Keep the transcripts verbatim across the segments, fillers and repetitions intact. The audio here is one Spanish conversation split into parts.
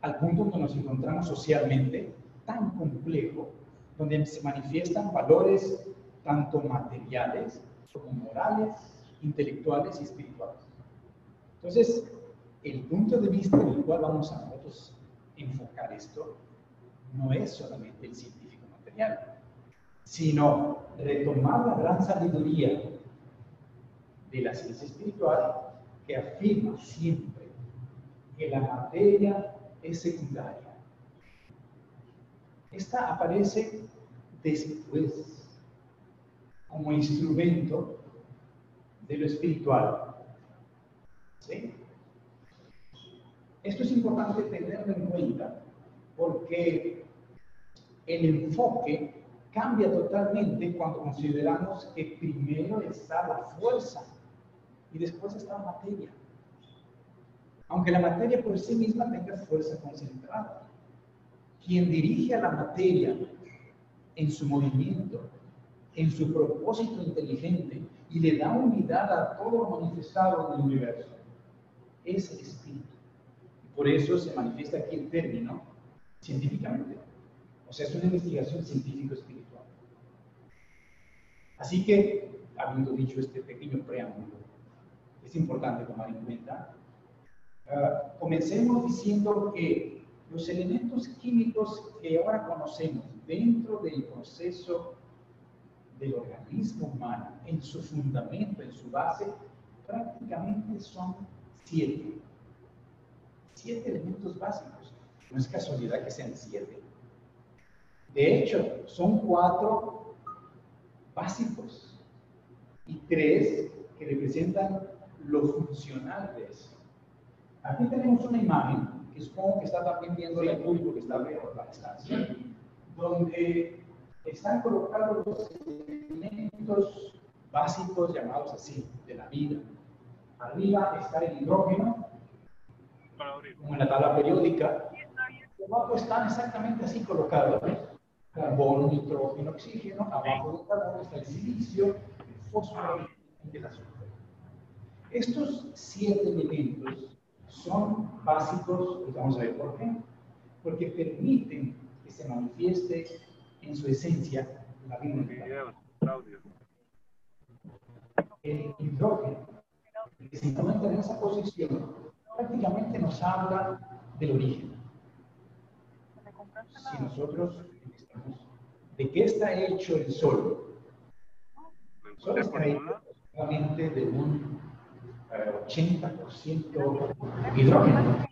al punto donde nos encontramos socialmente, tan complejo, donde se manifiestan valores tanto materiales como morales, intelectuales y espirituales. Entonces, el punto de vista en el cual vamos a nosotros enfocar esto no es solamente el científico material, sino retomar la gran sabiduría de la ciencia espiritual que afirma siempre que la materia es secundaria. Esta aparece después como instrumento de lo espiritual. ¿Sí? Esto es importante tenerlo en cuenta porque el enfoque cambia totalmente cuando consideramos que primero está la fuerza y después está la materia. Aunque la materia por sí misma tenga fuerza concentrada, quien dirige a la materia en su movimiento, en su propósito inteligente y le da unidad a todo lo manifestado del universo, es el espíritu. Y por eso se manifiesta aquí el término científicamente. O sea, es una investigación científico-espiritual. Así que, habiendo dicho este pequeño preámbulo, es importante tomar en cuenta, uh, comencemos diciendo que los elementos químicos que ahora conocemos dentro del proceso del organismo humano, en su fundamento, en su base, prácticamente son siete. Siete elementos básicos. No es casualidad que sean siete. De hecho, son cuatro básicos y tres que representan lo funcional de eso. Aquí tenemos una imagen, que supongo que está también viendo el público que está alrededor de la estancia, donde están colocados los elementos básicos llamados así, de la vida. Arriba está el hidrógeno, como en la tabla periódica. Abajo están exactamente así colocados, ¿ves? Carbono, nitrógeno, oxígeno. Abajo del carbono está el silicio, el fósforo y el azufre. Estos siete elementos son básicos, y vamos a ver por qué. Porque permiten que se manifieste en su esencia la vida universal. El hidrógeno, que se encuentra en esa posición, prácticamente nos habla del origen. Si nosotros investigamos de qué está hecho el Sol, el Sol está hecho prácticamente de un uh, ochenta por ciento hidrógeno,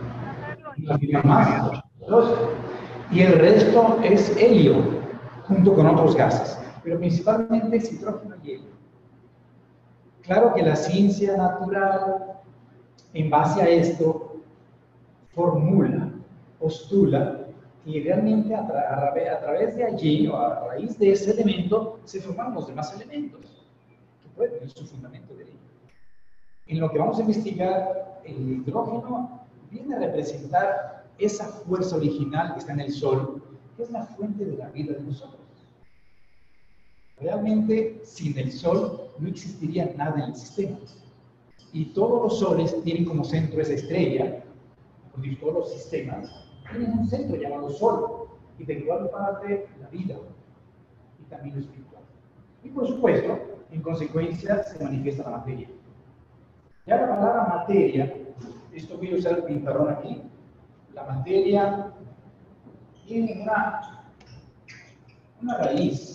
más, y el resto es helio, junto con otros gases, pero principalmente es hidrógeno y helio. Claro que la ciencia natural, en base a esto, formula, postula, y realmente a, tra a, tra a través de allí, o a raíz de ese elemento, se forman los demás elementos, que pueden tener su fundamento de ello. En lo que vamos a investigar, el hidrógeno viene a representar esa fuerza original que está en el Sol, que es la fuente de la vida de nosotros. Realmente, sin el Sol no existiría nada en el sistema. Y todos los soles tienen como centro esa estrella, porque todos los sistemas tienen un centro llamado Sol, y de igual parte la vida, y también lo espiritual. Y por supuesto, en consecuencia, se manifiesta la materia. Ya la palabra materia, esto voy a usar el pintarrón aquí, la materia tiene una, una raíz.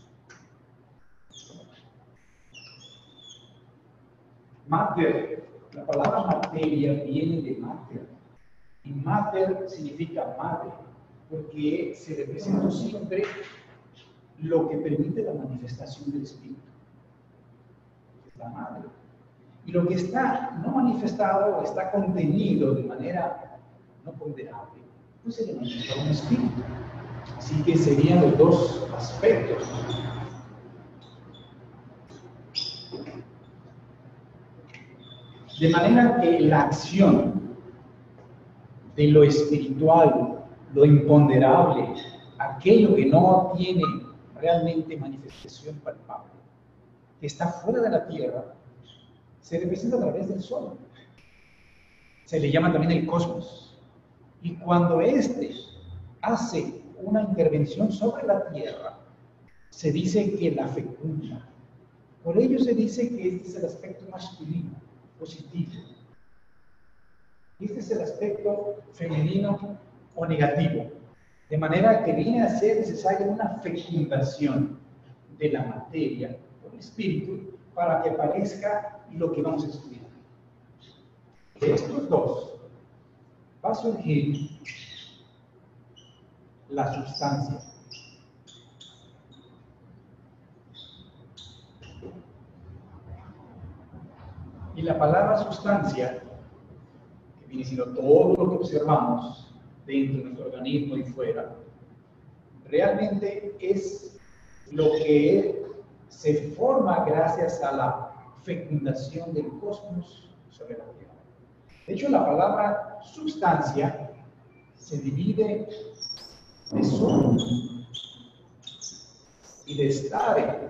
Mater, la palabra materia viene de mater, y mater significa madre, porque se representa siempre lo que permite la manifestación del espíritu, la madre. Y lo que está no manifestado o está contenido de manera no ponderable, pues se le manifiesta un espíritu. Así que serían los dos aspectos. De manera que la acción de lo espiritual, lo imponderable, aquello que no tiene realmente manifestación palpable, que está fuera de la tierra, se representa a través del Sol. Se le llama también el cosmos. Y cuando éste hace una intervención sobre la tierra, se dice que la fecunda. Por ello se dice que este es el aspecto masculino, positivo. Este es el aspecto femenino o negativo. De manera que viene a ser necesaria una fecundación de la materia por el espíritu para que aparezca lo que vamos a estudiar. De estos dos va a surgir la sustancia. Y la palabra sustancia, que viene siendo todo lo que observamos dentro de nuestro organismo y fuera, realmente es lo que se forma gracias a la fecundación del cosmos sobre la Tierra. De hecho, la palabra sustancia se divide de sum y de stare,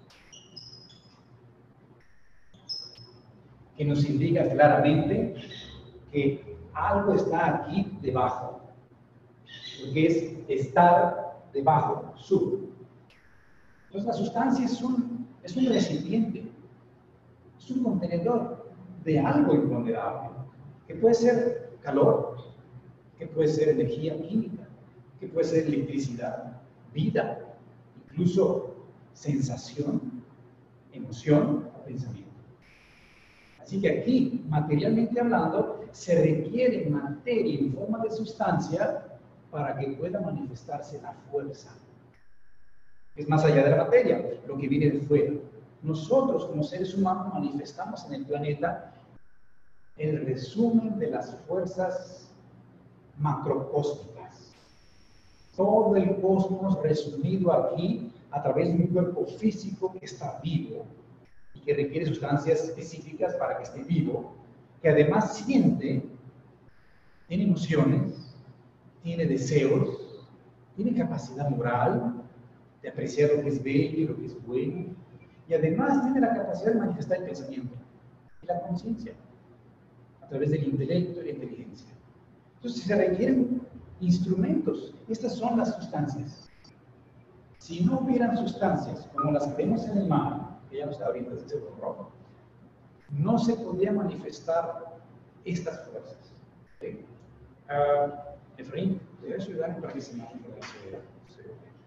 que nos indica claramente que algo está aquí debajo, porque es estar debajo, sub. Entonces la sustancia es un, es un recipiente, es un contenedor de algo imponderable, que puede ser calor, que puede ser energía química, que puede ser electricidad, vida, incluso sensación, emoción o pensamiento. Así que aquí, materialmente hablando, se requiere materia en forma de sustancia para que pueda manifestarse la fuerza. Es más allá de la materia, lo que viene de fuera. Nosotros, como seres humanos, manifestamos en el planeta el resumen de las fuerzas macrocósmicas. Todo el cosmos resumido aquí a través de un cuerpo físico que está vivo y que requiere sustancias específicas para que esté vivo, que además siente, tiene emociones, tiene deseos, tiene capacidad moral de apreciar lo que es bello y lo que es bueno, y además tiene la capacidad de manifestar el pensamiento y la conciencia a través del intelecto y la inteligencia. Entonces se requieren instrumentos. Estas son las sustancias. Si no hubieran sustancias como las que vemos en el mar, que ya no está ahorita desde el rojo, no se podría manifestar estas fuerzas. ¿Sí? Uh, Efraín, ¿podrías ayudarme para que se imagine que se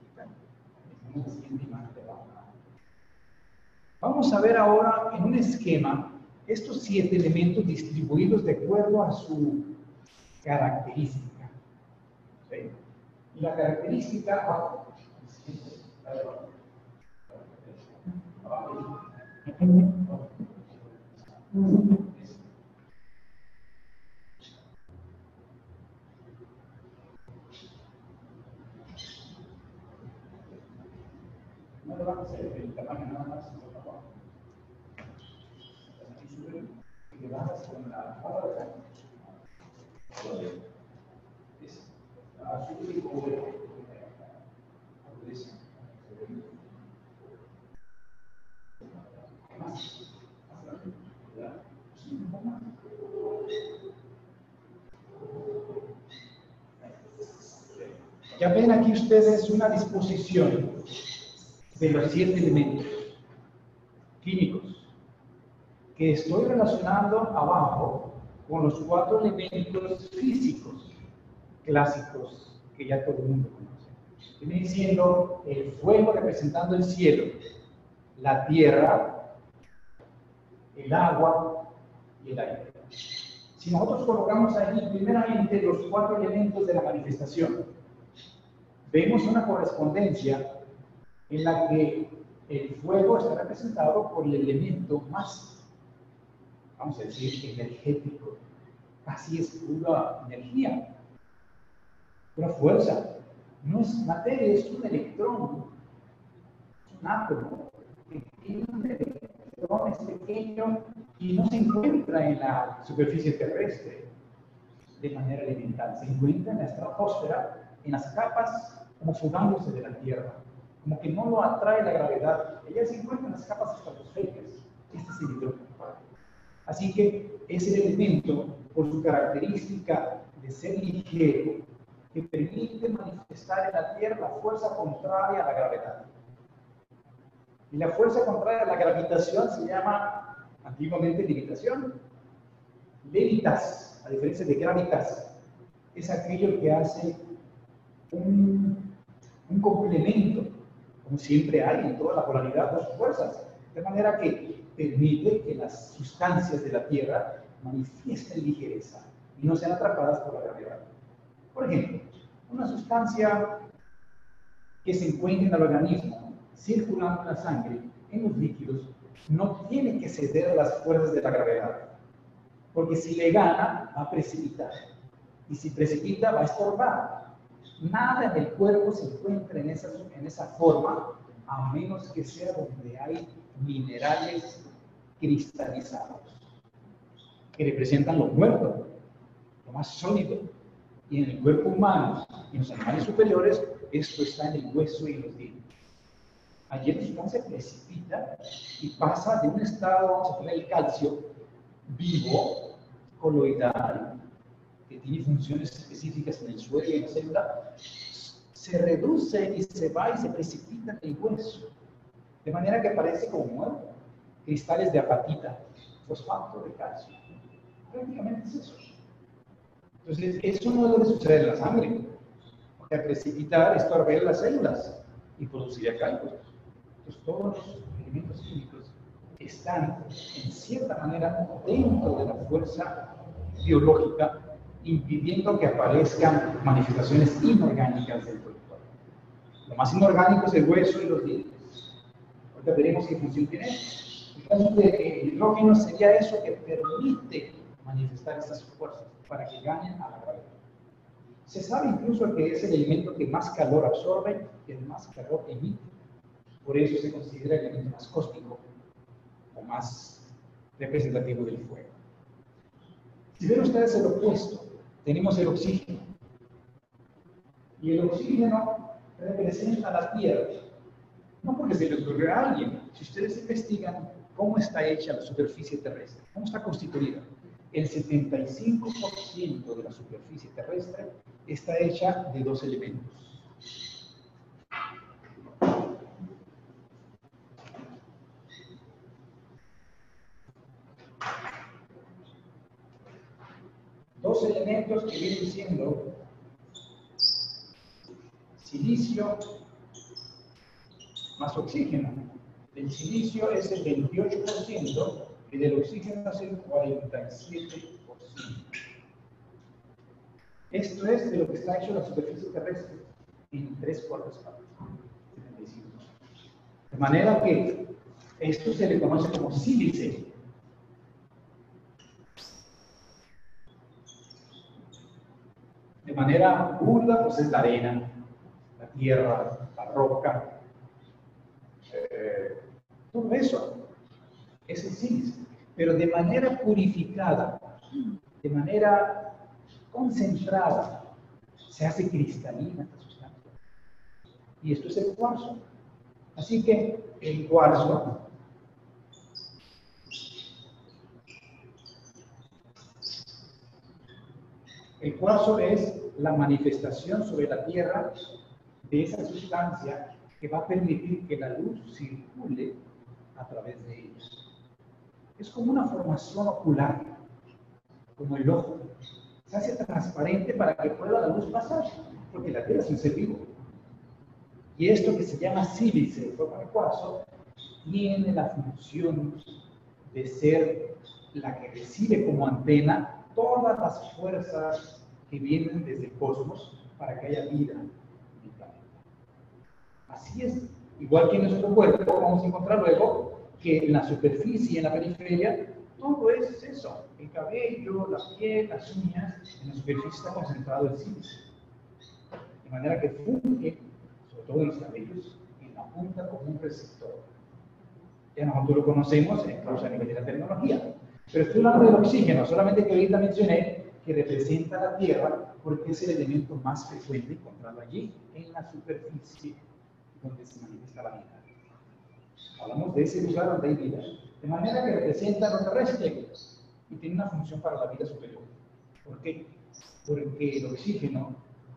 Vamos a ver ahora en un esquema estos siete elementos distribuidos de acuerdo a su característica. ¿Sí? Y la característica no le van a hacer el tamaño nada más por abajo. Aquí suben y le bajas con la barra de acá. Es azul y cobre. Ya ven aquí ustedes una disposición de los siete elementos químicos que estoy relacionando abajo con los cuatro elementos físicos clásicos que ya todo el mundo conoce. Viene siendo el fuego representando el cielo, la tierra, el agua y el aire. Si nosotros colocamos allí primeramente los cuatro elementos de la manifestación, vemos una correspondencia en la que el fuego está representado por el elemento más, vamos a decir, energético. Casi es pura energía, pura fuerza. No es materia, es un electrón, un átomo que tiene un electrón, es pequeño y no se encuentra en la superficie terrestre de manera elemental. Se encuentra en la estratosfera, en las capas como fugándose de la Tierra, como que no lo atrae la gravedad. Ella se encuentra en las capas estratosféricas. Este es el hidrógeno. Así que es el elemento, por su característica de ser ligero que permite manifestar en la Tierra la fuerza contraria a la gravedad. Y la fuerza contraria a la gravitación se llama antiguamente levitación. Levitas, a diferencia de gravitas, es aquello que hace un, un complemento, como siempre hay en toda la polaridad, dos fuerzas, de manera que permite que las sustancias de la Tierra manifiesten ligereza y no sean atrapadas por la gravedad. Por ejemplo, una sustancia que se encuentra en el organismo, circulando en la sangre, en los líquidos, no tiene que ceder a las fuerzas de la gravedad, porque si le gana, va a precipitar, y si precipita, va a estorbar. Nada en el cuerpo se encuentra en esa, en esa forma, a menos que sea donde hay minerales cristalizados, que representan lo muerto, lo más sólido. Y en el cuerpo humano y en los animales superiores, esto está en el hueso y en los dientes. Allí la sustancia precipita y pasa de un estado, vamos a poner el calcio, vivo, coloidal, que tiene funciones específicas en el suelo y en la célula, se reduce y se va y se precipita en el hueso, de manera que parece como muerto, cristales de apatita, fosfato de calcio. Prácticamente es eso. Entonces, eso no debe suceder en la sangre, porque al precipitar estorbar las células y produciría cálculos. Entonces, todos los elementos químicos están, en cierta manera, dentro de la fuerza biológica, impidiendo que aparezcan manifestaciones inorgánicas del cuerpo. Lo más inorgánico es el hueso y los dientes. Ahorita veremos qué función tiene. El caso de hidrógeno sería eso que permite manifestar estas fuerzas para que ganen a la gravedad. Se sabe incluso que es el elemento que más calor absorbe y el más calor emite. Por eso se considera el elemento más cósmico o más representativo del fuego. Si ven ustedes el opuesto, tenemos el oxígeno. Y el oxígeno representa la Tierra. No porque se le ocurrió a alguien. Si ustedes investigan cómo está hecha la superficie terrestre, cómo está constituida, el setenta y cinco por ciento de la superficie terrestre está hecha de dos elementos. Dos elementos que vienen siendo silicio más oxígeno. El silicio es el veintiocho por ciento y del oxígeno es el cuarenta y siete por ciento. Esto es de lo que está hecho la superficie terrestre en tres cuartas partes. setenta y cinco. De manera que esto se le conoce como sílice. De manera burda, pues es la arena, la tierra, la roca, eh, todo eso es el sílice. Pero de manera purificada, de manera concentrada, se hace cristalina esta sustancia. Y esto es el cuarzo. Así que el cuarzo el cuarzo es la manifestación sobre la Tierra de esa sustancia que va a permitir que la luz circule a través de ella. Es como una formación ocular, como el ojo. Se hace transparente para que pueda la luz pasar, porque la Tierra es un ser vivo. Y esto que se llama sílice, en forma de cuarzo, tiene la función de ser la que recibe como antena todas las fuerzas que vienen desde el cosmos para que haya vida en el planeta. Así es, igual que en nuestro cuerpo, vamos a encontrar luego que en la superficie y en la periferia, todo es eso, el cabello, la piel, las uñas, en la superficie está concentrado el sílice. De manera que funge, sobre todo en los cabellos, en la punta como un receptor. Ya nosotros lo conocemos incluso a nivel de la tecnología. Pero estoy hablando del oxígeno, solamente que ahorita mencioné que representa la Tierra porque es el elemento más frecuente encontrado allí, en la superficie donde se manifiesta la vida. Hablamos de ese lugar donde hay vida. De manera que representa lo terrestre y tiene una función para la vida superior. ¿Por qué? porque el oxígeno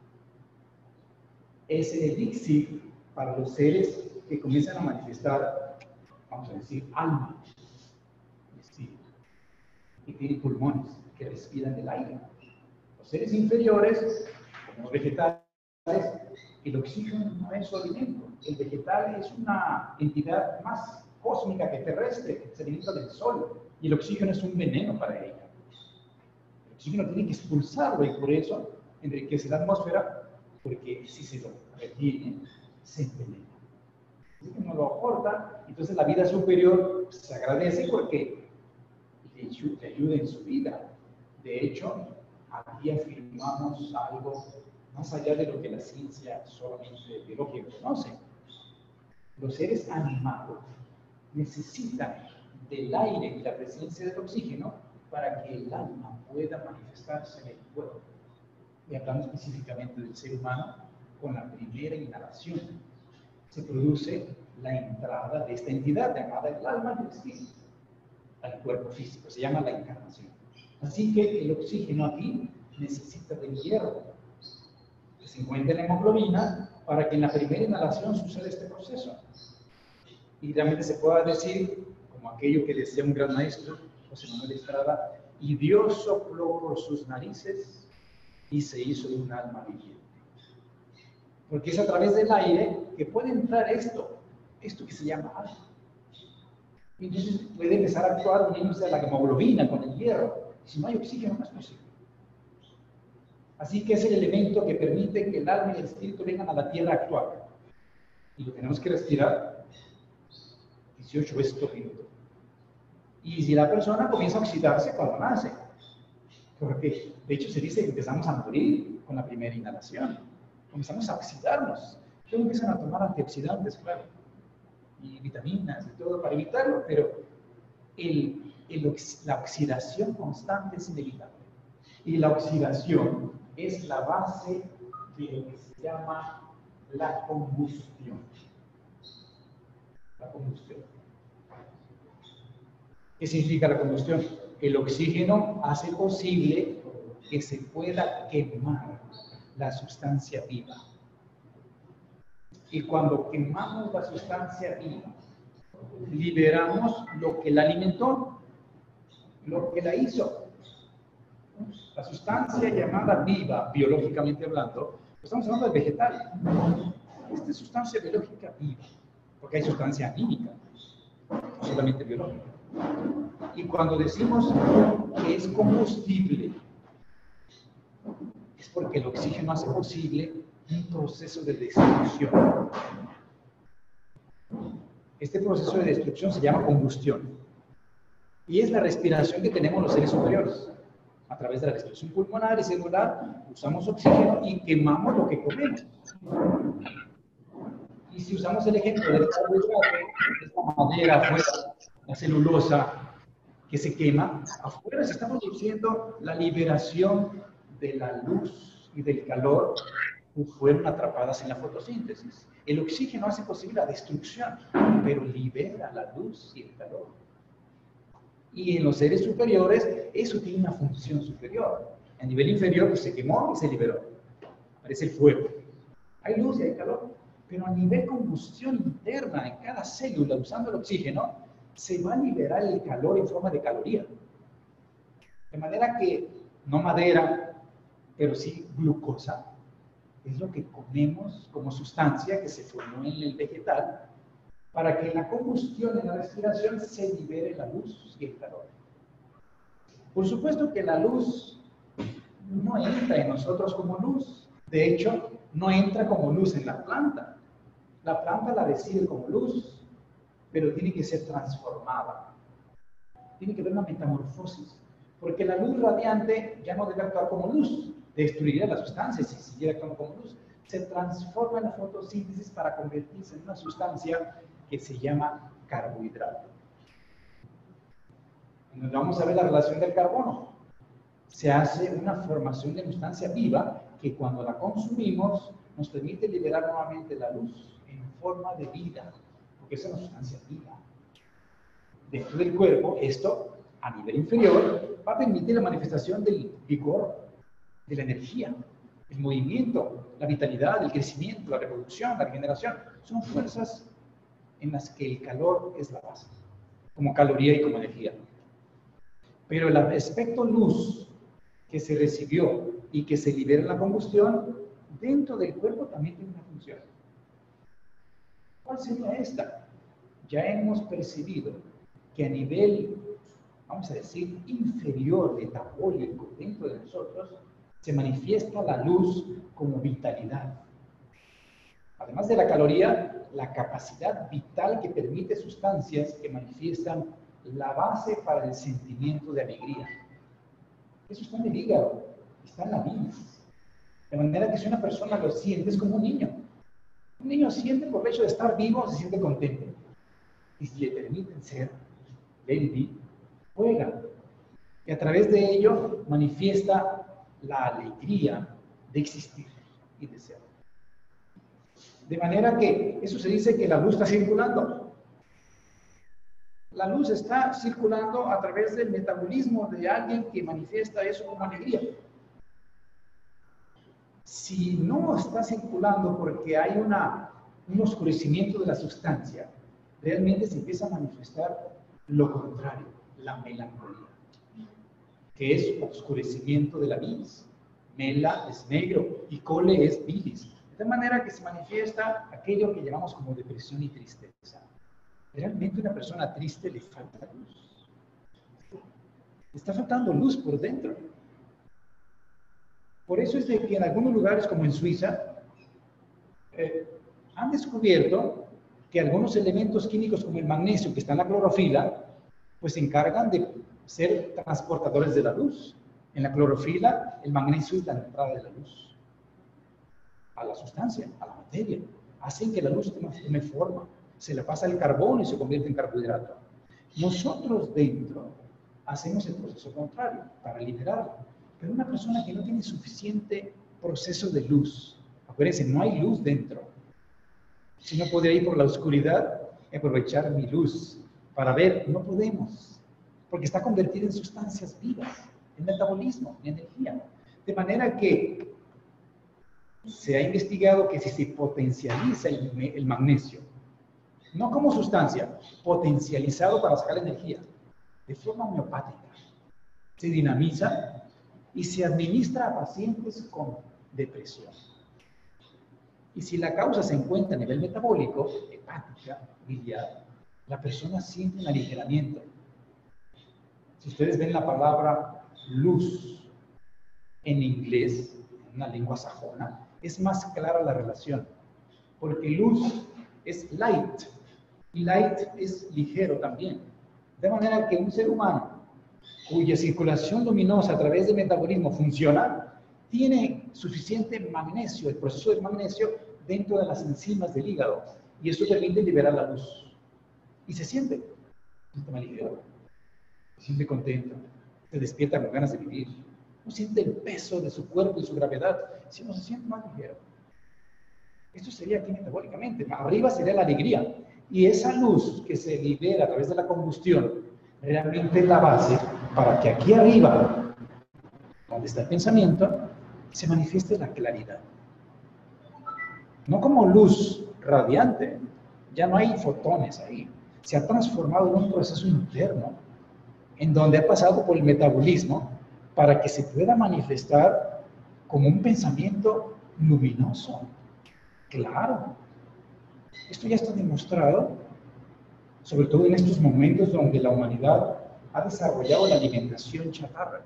es el elixir para los seres que comienzan a manifestar, vamos a decir, alma, espíritu, y tienen pulmones que respiran el aire. Los seres inferiores, como los vegetales, el oxígeno no es su alimento. El vegetal es una entidad más cósmica que terrestre, que se alimenta del sol, y el oxígeno es un veneno para ella. El oxígeno tiene que expulsarlo, y por eso enriquece la atmósfera, porque si se lo retiene, se envenena. Si no lo aporta, entonces la vida superior se agradece porque le ayuda en su vida. De hecho, aquí afirmamos algo más allá de lo que la ciencia solamente biológica conoce. Los seres animados necesitan del aire y la presencia del oxígeno para que el alma pueda manifestarse en el cuerpo. Y hablando específicamente del ser humano, con la primera inhalación se produce la entrada de esta entidad llamada el alma y el espíritu al cuerpo físico. Se llama la encarnación. Así que el oxígeno aquí necesita del hierro, que se encuentra en la hemoglobina, para que en la primera inhalación suceda este proceso. Y realmente se pueda decir, como aquello que decía un gran maestro, José Manuel Estrada, y Dios sopló por sus narices y se hizo un alma viviente. Porque es a través del aire que puede entrar esto, esto que se llama alma. Y entonces puede empezar a actuar uniéndose a la hemoglobina con el hierro. Si no hay oxígeno, no es posible. Así que es el elemento que permite que el alma y el espíritu vengan a la tierra a actuar. Y lo tenemos que respirar dieciocho veces por minuto. Y si la persona comienza a oxidarse cuando nace, porque de hecho se dice que empezamos a morir con la primera inhalación, comenzamos a oxidarnos. Luego empiezan a tomar antioxidantes, claro, y vitaminas y todo para evitarlo, pero el, el, la oxidación constante es inevitable. Y la oxidación es la base de lo que se llama la combustión. La combustión. ¿Qué significa la combustión? El oxígeno hace posible que se pueda quemar la sustancia viva. Y cuando quemamos la sustancia viva, liberamos lo que la alimentó, lo que la hizo. La sustancia llamada viva, biológicamente hablando, estamos hablando del vegetal. Esta es sustancia biológica viva, porque hay sustancia anímica, no solamente biológica. Y cuando decimos que es combustible, es porque el oxígeno hace posible un proceso de destrucción. Este proceso de destrucción se llama combustión. Y es la respiración que tenemos los seres superiores. A través de la respiración pulmonar y celular, usamos oxígeno y quemamos lo que comemos. Y si usamos el ejemplo del carbohidrato, esta madera afuera, la celulosa que se quema, afuera se está produciendo la liberación de la luz y del calor que fueron atrapadas en la fotosíntesis. El oxígeno hace posible la destrucción, pero libera la luz y el calor. Y en los seres superiores, eso tiene una función superior. A nivel inferior, pues se quemó y se liberó. Aparece el fuego. Hay luz y hay calor. Pero a nivel combustión interna, en cada célula, usando el oxígeno, se va a liberar el calor en forma de caloría. De manera que, no madera, pero sí glucosa, es lo que comemos como sustancia que se formó en el vegetal, para que en la combustión, en la respiración, se libere la luz y el calor. Por supuesto que la luz no entra en nosotros como luz. De hecho, no entra como luz en la planta. La planta la recibe como luz, pero tiene que ser transformada. Tiene que haber una metamorfosis. Porque la luz radiante ya no debe actuar como luz. Destruiría la sustancia si siguiera actuando como luz. Se transforma en la fotosíntesis para convertirse en una sustancia que se llama carbohidrato. Nos vamos a ver la relación del carbono. Se hace una formación de una sustancia viva que cuando la consumimos nos permite liberar nuevamente la luz en forma de vida, porque es una sustancia viva. Dentro del cuerpo, esto a nivel inferior va a permitir la manifestación del vigor, de la energía, el movimiento, la vitalidad, el crecimiento, la reproducción, la regeneración. Son fuerzas en las que el calor es la base, como caloría y como energía. Pero el aspecto luz que se recibió y que se libera en la combustión, dentro del cuerpo también tiene una función. ¿Cuál sería esta? Ya hemos percibido que a nivel, vamos a decir, inferior, metabólico, dentro de nosotros, se manifiesta la luz como vitalidad. Además de la caloría, la capacidad vital que permite sustancias que manifiestan la base para el sentimiento de alegría. Eso está en el hígado, está en la bilis. De manera que si una persona lo siente, es como un niño. Un niño siente por el hecho de estar vivo, se siente contento. Y si le permiten ser, baby, juega. Y a través de ello manifiesta la alegría de existir y de ser. De manera que eso se dice que la luz está circulando. La luz está circulando a través del metabolismo de alguien que manifiesta eso como alegría. Si no está circulando porque hay una, un oscurecimiento de la sustancia, realmente se empieza a manifestar lo contrario, la melancolía, que es oscurecimiento de la bilis. Mela es negro y cole es bilis. De manera que se manifiesta aquello que llamamos como depresión y tristeza. Realmente a una persona triste le falta luz. Le está faltando luz por dentro. Por eso es de que en algunos lugares, como en Suiza, eh, han descubierto que algunos elementos químicos como el magnesio, que está en la clorofila, pues se encargan de ser transportadores de la luz. En la clorofila, el magnesio es la entrada de la luz a la sustancia, a la materia. Hacen que la luz tome forma. Se le pasa el carbono y se convierte en carbohidrato. Nosotros dentro hacemos el proceso contrario para liberarlo. Pero una persona que no tiene suficiente proceso de luz, acuérdense, no hay luz dentro. Si no podría ir por la oscuridad y aprovechar mi luz para ver, no podemos, porque está convertida en sustancias vivas, en metabolismo, en energía. De manera que se ha investigado que si se potencializa el, el magnesio, no como sustancia, potencializado para sacar energía, de forma homeopática, se dinamiza y se administra a pacientes con depresión. Y si la causa se encuentra a nivel metabólico, hepática, biliar, la persona siente un aligeramiento. Si ustedes ven la palabra luz en inglés, en una lengua sajona, es más clara la relación. Porque luz es light, y light es ligero también. De manera que un ser humano cuya circulación luminosa a través del metabolismo funciona, tiene suficiente magnesio, el proceso del magnesio, dentro de las enzimas del hígado, y eso permite liberar la luz. Y se siente, se siente más ligero, se siente contento, se despierta con ganas de vivir, no siente el peso de su cuerpo y su gravedad, sino se siente más ligero. Esto sería aquí metabólicamente. Arriba sería la alegría, y esa luz que se libera a través de la combustión realmente es la base para que aquí arriba, donde está el pensamiento, se manifieste la claridad. No como luz radiante, ya no hay fotones ahí. Se ha transformado en un proceso interno en donde ha pasado por el metabolismo para que se pueda manifestar como un pensamiento luminoso. Claro, esto ya está demostrado, sobre todo en estos momentos donde la humanidad ha desarrollado la alimentación chatarra,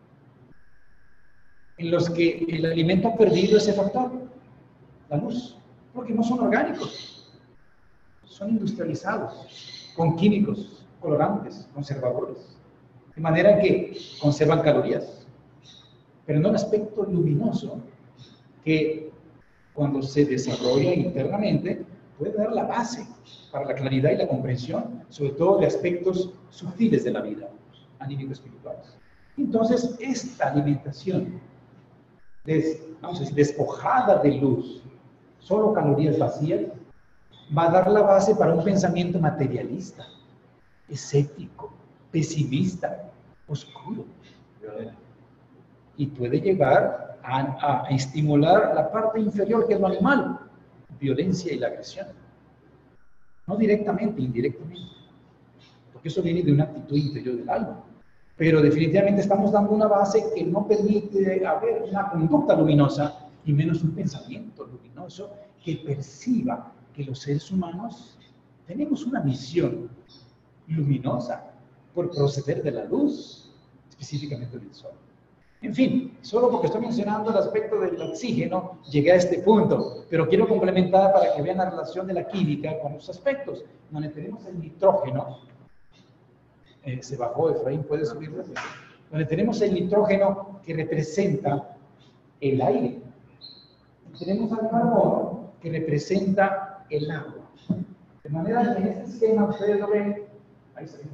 en los que el alimento ha perdido ese factor, la luz, porque no son orgánicos, son industrializados, con químicos, colorantes, conservadores, de manera que conservan calorías, pero no el aspecto luminoso que cuando se desarrolla internamente puede dar la base para la claridad y la comprensión, sobre todo de aspectos sutiles de la vida, anímico-espirituales. Entonces, esta alimentación, des, vamos a decir, despojada de luz, solo calorías vacías, va a dar la base para un pensamiento materialista, escéptico, pesimista, oscuro. Y puede llevar a, a estimular la parte inferior, que es lo animal, violencia y la agresión. No directamente, indirectamente, porque eso viene de una actitud interior del alma. Pero definitivamente estamos dando una base que no permite haber una conducta luminosa y menos un pensamiento luminoso que perciba que los seres humanos tenemos una misión luminosa por proceder de la luz, específicamente del sol. En fin, solo porque estoy mencionando el aspecto del oxígeno, llegué a este punto, pero quiero complementar para que vean la relación de la química con los aspectos, donde tenemos el nitrógeno. Eh, se bajó, Efraín, ¿puedes subirlo? Donde tenemos el nitrógeno que representa el aire. Tenemos al carbono que representa el agua. De manera que en este esquema ustedes lo ven, ahí se ve.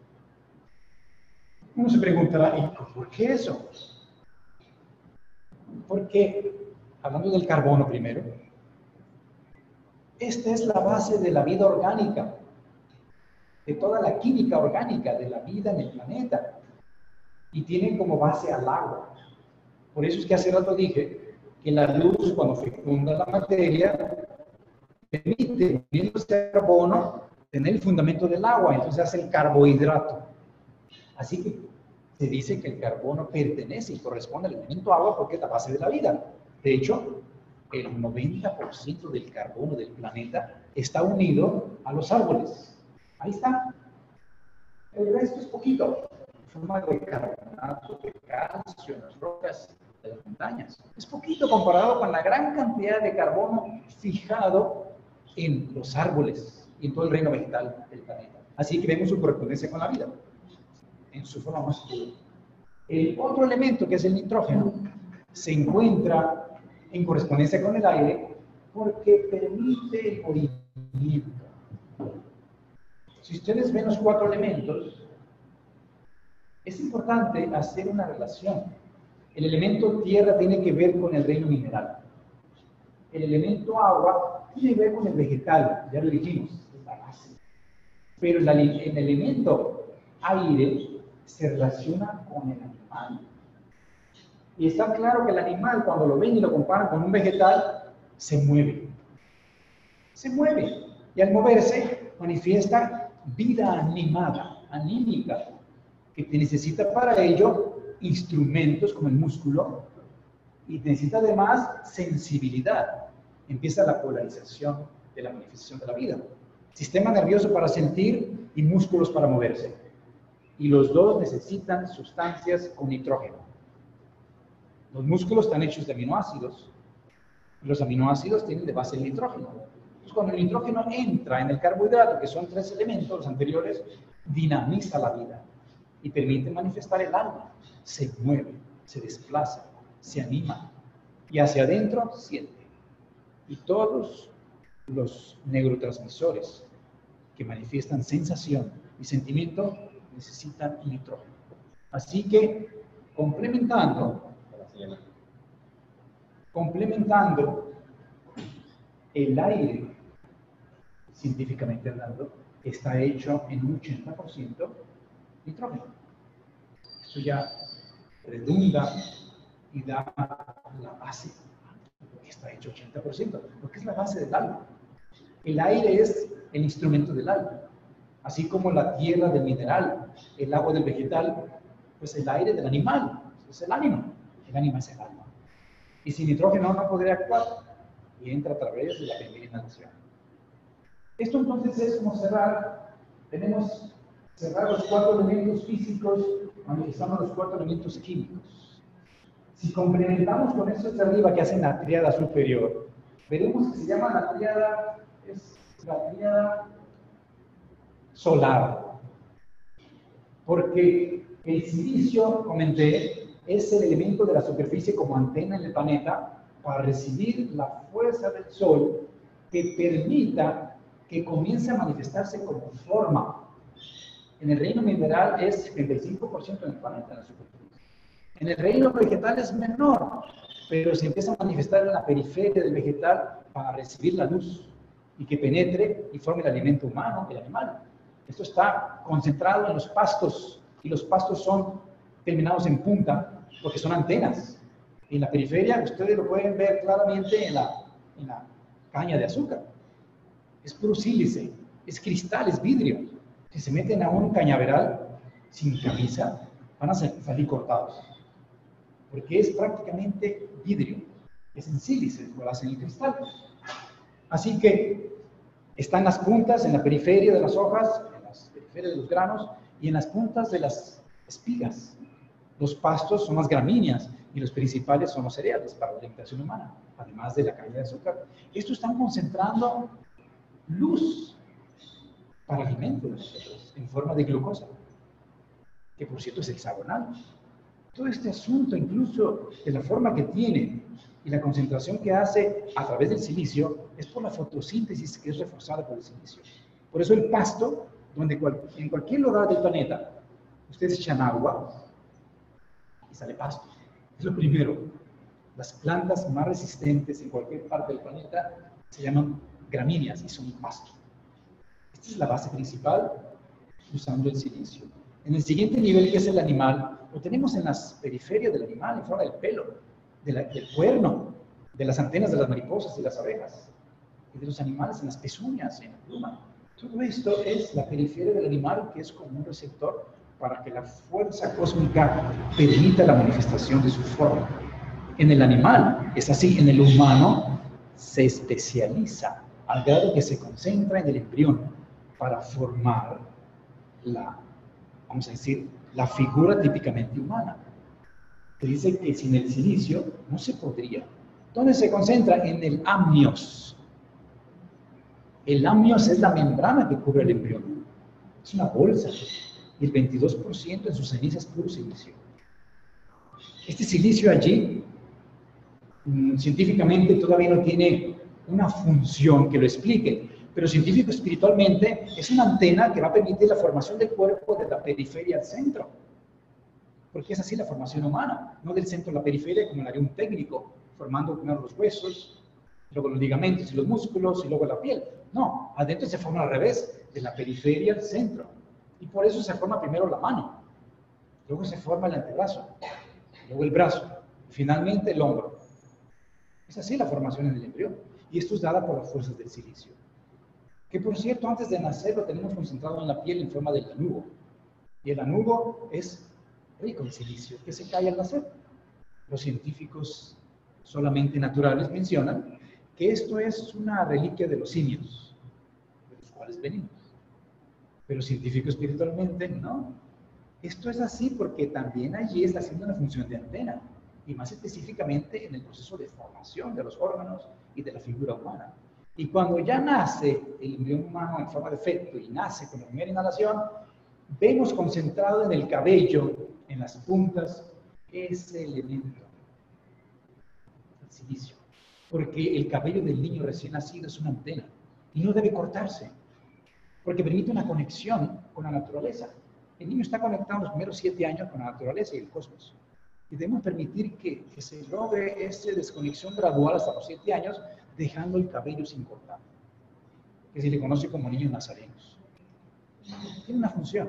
Uno se preguntará, ¿y por qué eso? Porque, hablando del carbono primero, esta es la base de la vida orgánica, de toda la química orgánica de la vida en el planeta, y tiene como base al agua. Por eso es que hace rato dije que la luz, cuando fecunda la materia, permite, uniendo este carbono, tener el fundamento del agua, entonces hace el carbohidrato. Así que se dice que el carbono pertenece y corresponde al elemento agua porque es la base de la vida. De hecho, el noventa por ciento del carbono del planeta está unido a los árboles. Ahí está. El resto es poquito, en forma de carbonato, de calcio, en las rocas de las montañas. Es poquito comparado con la gran cantidad de carbono fijado en los árboles y en todo el reino vegetal del planeta. Así que vemos su correspondencia con la vida, en su forma más pura. El otro elemento, que es el nitrógeno, se encuentra en correspondencia con el aire porque permite el movimiento. Si ustedes ven los cuatro elementos, es importante hacer una relación. El elemento tierra tiene que ver con el reino mineral. El elemento agua tiene que ver con el vegetal, ya lo dijimos, es la base. Pero el, el elemento aire se relaciona con el animal. Y está claro que el animal, cuando lo ven y lo comparan con un vegetal, se mueve. Se mueve. Y al moverse, manifiesta vida animada, anímica, que necesita para ello instrumentos como el músculo y necesita además sensibilidad. Empieza la polarización de la manifestación de la vida. Sistema nervioso para sentir y músculos para moverse. Y los dos necesitan sustancias con nitrógeno. Los músculos están hechos de aminoácidos. Los aminoácidos tienen de base el nitrógeno. Entonces, cuando el nitrógeno entra en el carbohidrato, que son tres elementos, los anteriores, dinamiza la vida y permite manifestar el alma. Se mueve, se desplaza, se anima y hacia adentro siente. Y todos los neurotransmisores que manifiestan sensación y sentimiento necesitan nitrógeno. Así que, complementando, complementando el aire, científicamente hablando, está hecho en un ochenta por ciento nitrógeno. Esto ya redunda y da la base, que está hecho ochenta por ciento, porque es la base del alma. El aire es el instrumento del alma, así como la tierra del mineral, el agua del vegetal, pues el aire del animal, es el ánima, el ánima es el alma. Y sin nitrógeno no podría actuar, y entra a través de la primera inhalación. Esto entonces es como cerrar, tenemos cerrar los cuatro elementos físicos, manifestamos los cuatro elementos químicos. Si complementamos con estos de arriba que hacen la tríada superior, veremos que se llama la tríada, es la tríada solar. Porque el silicio, comenté, es el elemento de la superficie como antena en el planeta para recibir la fuerza del sol que permita que comience a manifestarse como forma. En el reino mineral es setenta y cinco por ciento del planeta en la superficie. En el reino vegetal es menor, pero se empieza a manifestar en la periferia del vegetal para recibir la luz y que penetre y forme el alimento humano, el animal. Esto está concentrado en los pastos y los pastos son terminados en punta porque son antenas. En la periferia, ustedes lo pueden ver claramente en la, en la caña de azúcar. Es puro sílice, es cristal, es vidrio. Si se meten a un cañaveral sin camisa, van a salir cortados. Porque es prácticamente vidrio. Es en sílice, lo hacen en cristal. Así que están las puntas en la periferia de las hojas, en las periferias de los granos y en las puntas de las espigas. Los pastos son las gramíneas y los principales son los cereales para la alimentación humana, además de la caña de azúcar. Estos están concentrando luz para alimentos en forma de glucosa, que por cierto es hexagonal. Todo este asunto, incluso de la forma que tiene y la concentración que hace a través del silicio, es por la fotosíntesis que es reforzada por el silicio. Por eso el pasto, donde cual, en cualquier lugar del planeta, ustedes echan agua y sale pasto. Es lo primero. Las plantas más resistentes en cualquier parte del planeta se llaman gramíneas y son pasto. Esta es la base principal usando el silicio. En el siguiente nivel, que es el animal, lo tenemos en las periferias del animal, en forma del pelo, de la, del cuerno, de las antenas de las mariposas y las abejas, y de los animales en las pezuñas, en la pluma. Todo esto es la periferia del animal, que es como un receptor para que la fuerza cósmica permita la manifestación de su forma. En el animal es así, en el humano se especializa al grado que se concentra en el embrión para formar la, vamos a decir, la figura típicamente humana. Se dice que sin el silicio no se podría. ¿Dónde se concentra? En el amnios. El amnios es la membrana que cubre el embrión. Es una bolsa. Y el veintidós por ciento en sus cenizas es puro silicio. Este silicio allí, mmm, científicamente todavía no tiene una función que lo explique, pero científico espiritualmente es una antena que va a permitir la formación del cuerpo de la periferia al centro. Porque es así la formación humana, no del centro a la periferia como lo haría un técnico, formando primero los huesos, luego los ligamentos y los músculos y luego la piel. No, adentro se forma al revés, de la periferia al centro. Y por eso se forma primero la mano, luego se forma el antebrazo, luego el brazo, y finalmente el hombro. Es así la formación en el embrión. Y esto es dada por las fuerzas del silicio. Que por cierto, antes de nacer lo tenemos concentrado en la piel en forma de lanugo. Y el lanugo es rico en silicio, que se cae al nacer. Los científicos solamente naturales mencionan que esto es una reliquia de los simios, de los cuales venimos. Pero científico espiritualmente, no. Esto es así porque también allí está haciendo una función de antena, y más específicamente en el proceso de formación de los órganos y de la figura humana. Y cuando ya nace el embrión humano en forma de feto y nace con la primera inhalación, vemos concentrado en el cabello, en las puntas, ese elemento, el silicio. Porque el cabello del niño recién nacido es una antena y no debe cortarse, porque permite una conexión con la naturaleza. El niño está conectado en los primeros siete años con la naturaleza y el cosmos. Y debemos permitir que, que se logre esa desconexión gradual hasta los siete años, dejando el cabello sin cortar, que se le conoce como niños nazarenos. Tiene una función.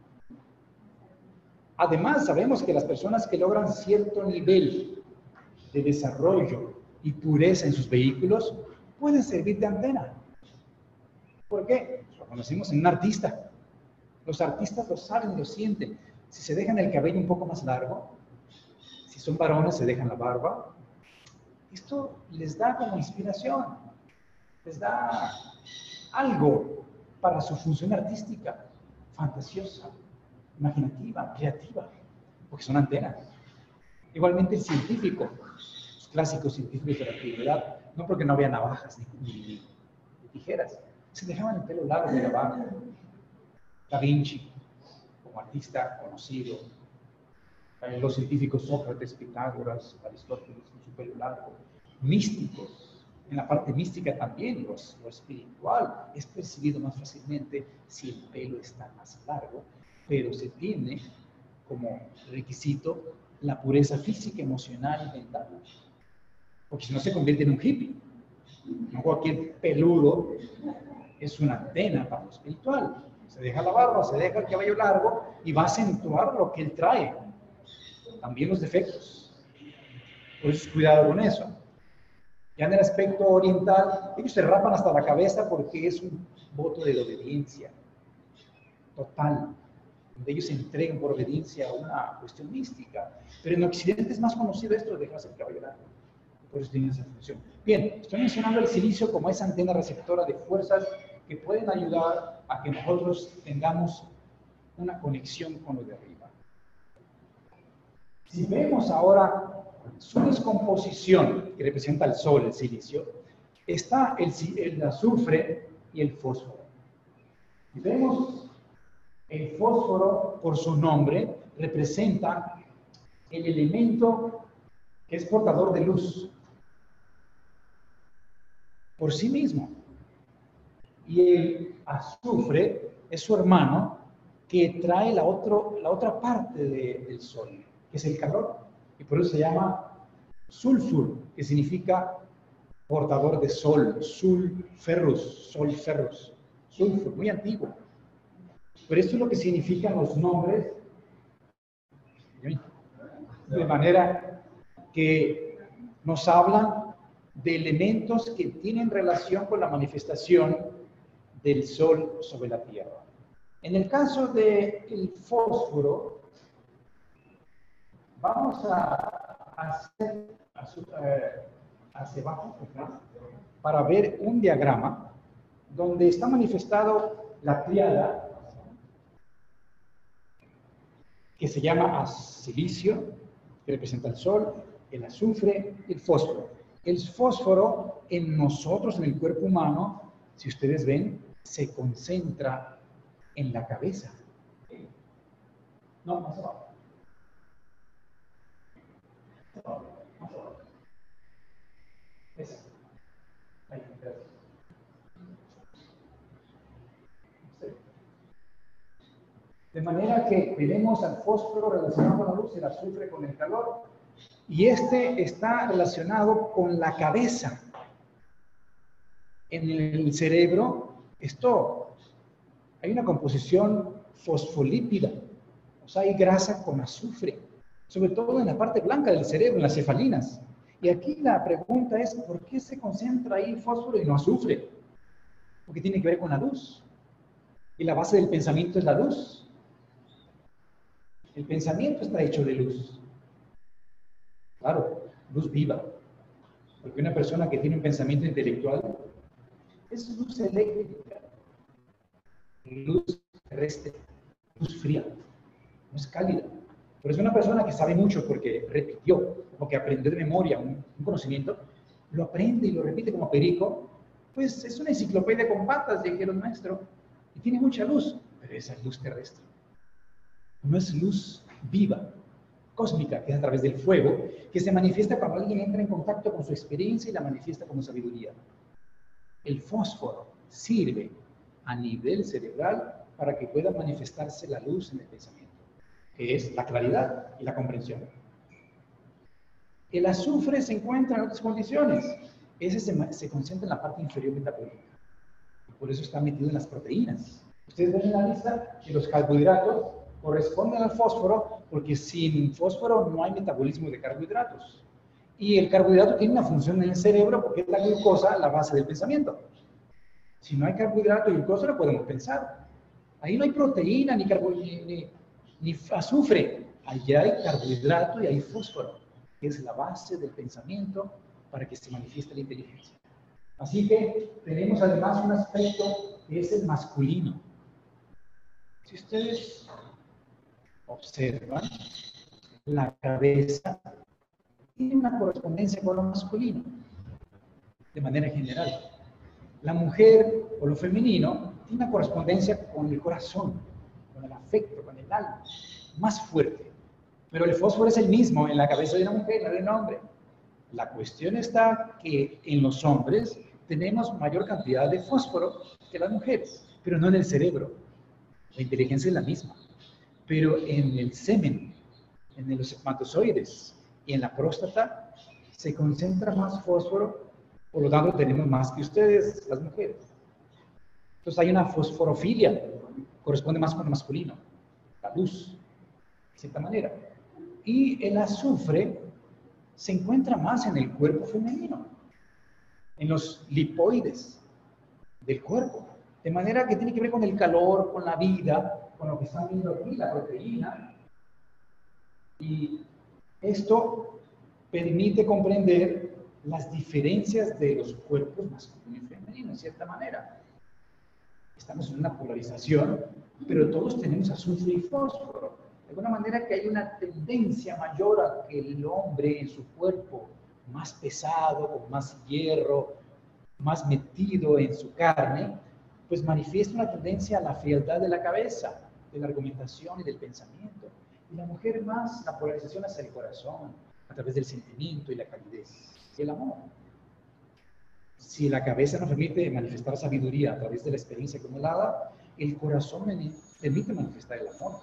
Además, sabemos que las personas que logran cierto nivel de desarrollo y pureza en sus vehículos pueden servir de antena. ¿Por qué? Lo conocemos en un artista. Los artistas lo saben y lo sienten. Si se dejan el cabello un poco más largo, si son varones se dejan la barba, esto les da como inspiración, les da algo para su función artística, fantasiosa, imaginativa, creativa, porque son antenas. Igualmente el científico, los clásicos científicos de la antigüedad, no porque no había navajas ni, ni, ni tijeras, se dejaban el pelo largo de la barba. Da Vinci, como artista conocido, los científicos Sócrates, Pitágoras, Aristóteles, con su pelo largo, místicos, en la parte mística también, lo, lo espiritual es percibido más fácilmente si el pelo está más largo, pero se tiene como requisito la pureza física, emocional y mental, porque si no se convierte en un hippie. No cualquier peludo es una antena para lo espiritual. Se deja la barba, se deja el cabello largo y va a acentuar lo que él trae. También los defectos. Entonces, cuidado con eso. Ya en el aspecto oriental, ellos se rapan hasta la cabeza porque es un voto de obediencia total, donde ellos se entregan por obediencia a una cuestión mística. Pero en Occidente es más conocido esto de dejarse el cabello largo. Por eso tiene esa función. Bien, estoy mencionando el silicio como esa antena receptora de fuerzas que pueden ayudar a que nosotros tengamos una conexión con lo de arriba. Si vemos ahora su descomposición, que representa el sol, el silicio, está el, el azufre y el fósforo. Y vemos el fósforo, por su nombre, representa el elemento que es portador de luz por sí mismo. Y el azufre es su hermano que trae la, otro, la otra parte de, del sol, que es el calor. Y por eso se llama sulfur, que significa portador de sol, sulferrus, solferrus, sulfur, muy antiguo. Pero esto es lo que significan los nombres, de manera que nos hablan de elementos que tienen relación con la manifestación del sol sobre la tierra. En el caso del fósforo, vamos a hacer hacia abajo para ver un diagrama donde está manifestado la tríada que se llama silicio, que representa el sol, el azufre y el fósforo. El fósforo en nosotros, en el cuerpo humano, si ustedes ven, se concentra en la cabeza. No, más abajo. Más abajo. Más abajo. Esa. Ahí, gracias. De manera que tenemos al fósforo relacionado con la luz y el azufre con el calor. Y este está relacionado con la cabeza. En el cerebro, esto, hay una composición fosfolípida. O sea, hay grasa con azufre. Sobre todo en la parte blanca del cerebro, en las cefalinas. Y aquí la pregunta es, ¿por qué se concentra ahí fósforo y no azufre? Porque tiene que ver con la luz. Y la base del pensamiento es la luz. El pensamiento está hecho de luz. Claro, luz viva. Porque una persona que tiene un pensamiento intelectual es luz eléctrica, luz terrestre, luz fría, no es cálida. Pero es una persona que sabe mucho porque repitió, como que aprendió de memoria un, un conocimiento, lo aprende y lo repite como perico, pues es una enciclopedia con patas, dijeron maestro, y tiene mucha luz, pero esa es luz terrestre. No es luz viva, cósmica, que es a través del fuego, que se manifiesta cuando alguien entra en contacto con su experiencia y la manifiesta como sabiduría. El fósforo sirve a nivel cerebral para que pueda manifestarse la luz en el pensamiento, que es la claridad y la comprensión. El azufre se encuentra en otras condiciones. Ese se, se concentra en la parte inferior metabólica. Y por eso está metido en las proteínas. Ustedes ven en la lista que los carbohidratos corresponden al fósforo porque sin fósforo no hay metabolismo de carbohidratos. Y el carbohidrato tiene una función en el cerebro porque es la glucosa, la base del pensamiento. Si no hay carbohidrato y glucosa no podemos pensar. Ahí no hay proteína ni, ni, ni, ni azufre. Allí hay carbohidrato y hay fósforo, que es la base del pensamiento para que se manifieste la inteligencia. Así que tenemos además un aspecto que es el masculino. Si ustedes observan, la cabeza tiene una correspondencia con lo masculino, de manera general. La mujer o lo femenino tiene una correspondencia con el corazón, con el afecto, con el alma, más fuerte. Pero el fósforo es el mismo en la cabeza de una mujer y la de un hombre. La cuestión está que en los hombres tenemos mayor cantidad de fósforo que las mujeres, pero no en el cerebro. La inteligencia es la misma. Pero en el semen, en los espermatozoides y en la próstata se concentra más fósforo, por lo tanto tenemos más que ustedes, las mujeres. Entonces hay una fosforofilia, corresponde más con lo masculino, la luz, de cierta manera. Y el azufre se encuentra más en el cuerpo femenino, en los lipoides del cuerpo. De manera que tiene que ver con el calor, con la vida, con lo que están viendo aquí, la proteína. Y esto permite comprender las diferencias de los cuerpos masculino y femenino, en cierta manera. Estamos en una polarización, pero todos tenemos azufre y fósforo. De alguna manera que hay una tendencia mayor a que el hombre en su cuerpo, más pesado, con más hierro, más metido en su carne, pues manifiesta una tendencia a la frialdad de la cabeza, de la argumentación y del pensamiento. Y la mujer más, la polarización hacia el corazón, a través del sentimiento y la calidez y el amor. Si la cabeza nos permite manifestar sabiduría a través de la experiencia acumulada, el corazón permite manifestar el amor.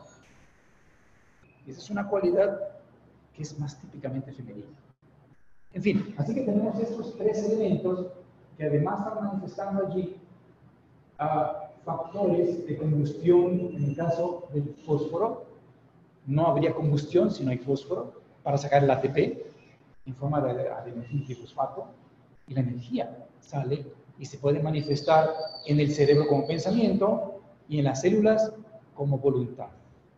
Y esa es una cualidad que es más típicamente femenina. En fin, así que tenemos estos tres elementos que además están manifestando allí uh, factores de combustión. En el caso del fósforo, no habría combustión si no hay fósforo para sacar el A T P en forma de adenosín-trifosfato, y la energía sale y se puede manifestar en el cerebro como pensamiento y en las células como voluntad.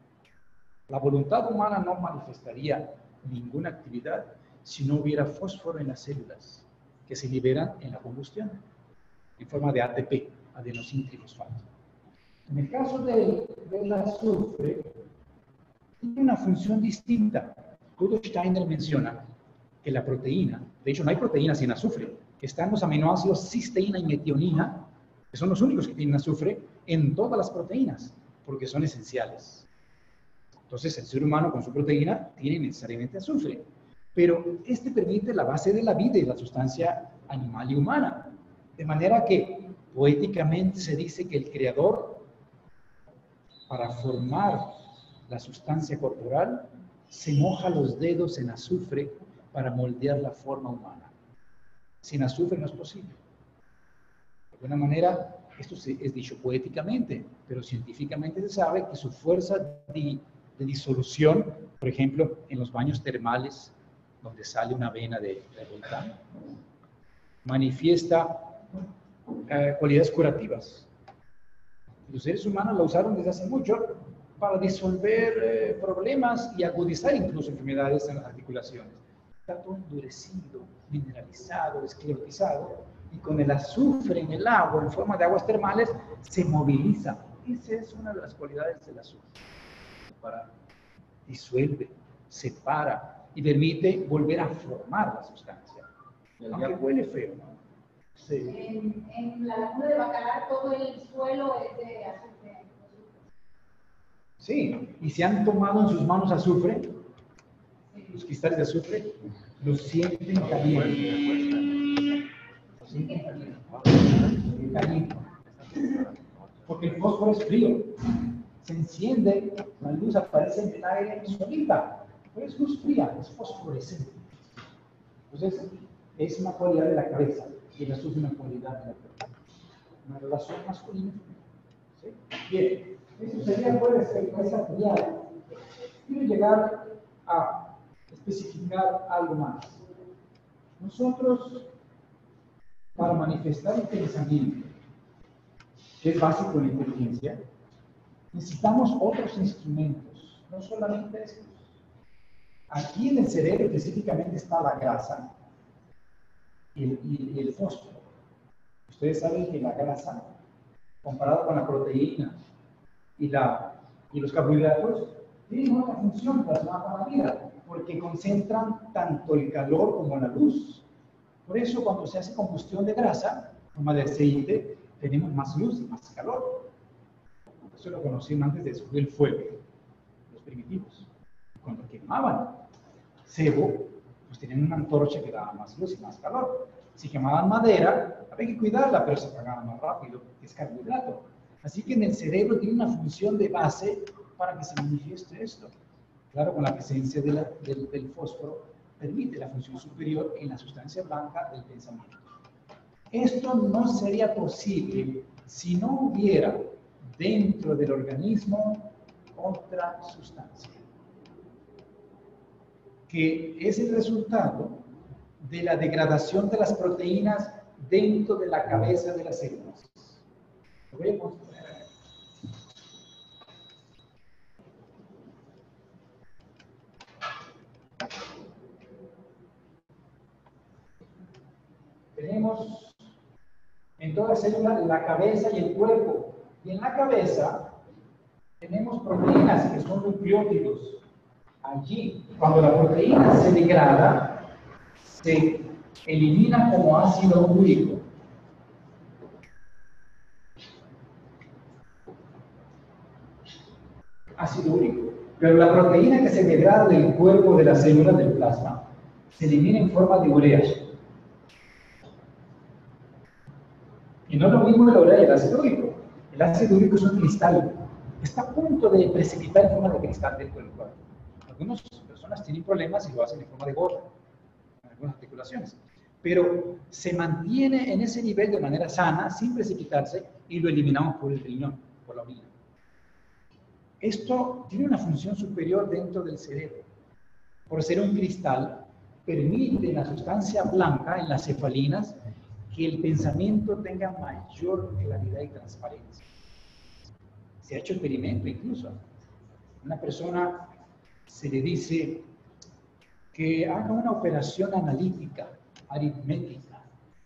La voluntad humana no manifestaría ninguna actividad si no hubiera fósforo en las células que se liberan en la combustión en forma de A T P, adenosín-trifosfato. En el caso del, del azufre, tiene una función distinta. Rudolf Steiner menciona que la proteína, de hecho no hay proteína sin azufre, están los aminoácidos cisteína y metionina, que son los únicos que tienen azufre en todas las proteínas, porque son esenciales. Entonces el ser humano con su proteína tiene necesariamente azufre, pero este permite la base de la vida y la sustancia animal y humana, de manera que poéticamente se dice que el creador, para formar la sustancia corporal, se moja los dedos en azufre para moldear la forma humana. Sin azufre no es posible. De alguna manera, esto es dicho poéticamente, pero científicamente se sabe que su fuerza de, de disolución, por ejemplo, en los baños termales, donde sale una vena de, de volcán, manifiesta eh, cualidades curativas. Los seres humanos la usaron desde hace mucho para disolver eh, problemas y agudizar incluso enfermedades en las articulaciones. Está todo endurecido, mineralizado, esclerotizado, y con el azufre en el agua, en forma de aguas termales, se moviliza. Esa es una de las cualidades del azufre. Para, disuelve, separa y permite volver a formar la sustancia. Aunque huele feo, ¿no? Sí. En, en la laguna de Bacalar todo el suelo es de azufre. Sí, y si han tomado en sus manos azufre, los cristales de azufre, los sienten calientes. Los sienten calientes. Caliente. Porque el fósforo es frío. Se enciende, la luz aparece en el aire solita. Pero es luz fría, es fosforescente. Entonces, es una cualidad de la cabeza. Y el azufre es una cualidad de la cabeza. Una relación masculina. ¿Sí? Bien, eso sería pues esa triada. Quiero llegar a especificar algo más. Nosotros, para manifestar el pensamiento, que es básico en la inteligencia, necesitamos otros instrumentos, no solamente estos. Aquí en el cerebro específicamente está la grasa y el, y, y el fósforo. Ustedes saben que la grasa, comparado con la proteína y, la, y los carbohidratos, tienen otra función relacionada con la vida, porque concentran tanto el calor como la luz. Por eso, cuando se hace combustión de grasa, como de aceite, tenemos más luz y más calor. Eso lo conocían antes de descubrir el fuego, los primitivos. Cuando quemaban cebo, pues tenían una antorcha que daba más luz y más calor. Si quemaban madera, había que cuidarla, pero se apagaba más rápido, que es carbohidrato. Así que en el cerebro tiene una función de base para que se manifieste esto. Claro, con la presencia de la, del, del fósforo, permite la función superior en la sustancia blanca del pensamiento. Esto no sería posible si no hubiera dentro del organismo otra sustancia. que es el resultado de la degradación de las proteínas dentro de la cabeza de las células. Lo voy a mostrar. Tenemos en toda célula la cabeza y el cuerpo. Y en la cabeza tenemos proteínas que son nucleótidos. Allí, cuando la proteína se degrada, se elimina como ácido úrico. Ácido úrico. Pero la proteína que se degrada del cuerpo de las células del plasma se elimina en forma de urea. Y no es lo mismo la urea y el ácido úrico. El ácido úrico es un cristal. Está a punto de precipitar en forma de cristal dentro del cuerpo. Algunas personas tienen problemas y lo hacen en forma de gota, en algunas articulaciones. Pero se mantiene en ese nivel de manera sana, sin precipitarse, y lo eliminamos por el riñón, por la orina. Esto tiene una función superior dentro del cerebro. Por ser un cristal, permite en la sustancia blanca, en las cefalinas, que el pensamiento tenga mayor claridad y transparencia. Se ha hecho experimento incluso. Una persona se le dice que haga una operación analítica, aritmética,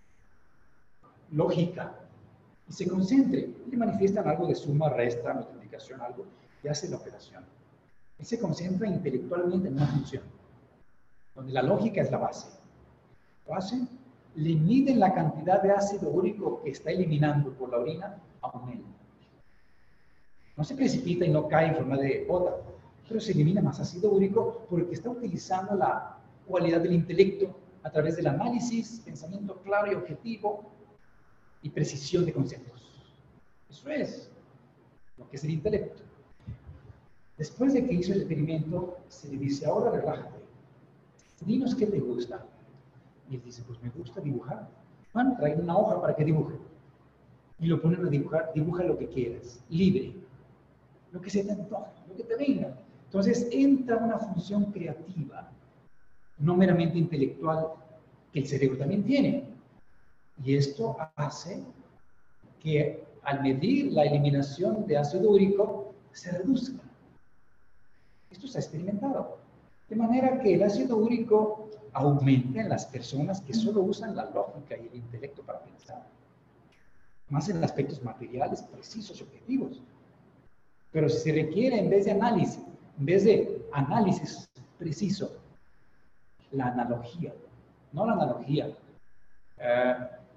lógica, y se concentre. Le manifiestan algo de suma, resta, multiplicación, algo, y hace la operación. Él se concentra intelectualmente en una función, donde la lógica es la base. Lo hace, le miden la cantidad de ácido úrico que está eliminando por la orina a un ml. No se precipita y no cae en forma de gota, pero se elimina más ácido úrico porque está utilizando la cualidad del intelecto a través del análisis, pensamiento claro y objetivo y precisión de conceptos. Eso es lo que es el intelecto. Después de que hizo el experimento, se le dice, ahora relájate, dinos qué te gusta. Y él dice, pues me gusta dibujar. Bueno, trae una hoja para que dibuje. Y lo ponen a dibujar, dibuja lo que quieras, libre. Lo que se te antoje, lo que te venga. Entonces entra una función creativa, no meramente intelectual, que el cerebro también tiene. Y esto hace que al medir la eliminación de ácido úrico, se reduzca. Esto se ha experimentado. De manera que el ácido úrico aumenta en las personas que solo usan la lógica y el intelecto para pensar. Más en aspectos materiales, precisos y objetivos. Pero si se requiere, en vez de análisis, en vez de análisis preciso, la analogía, no la analogía, eh,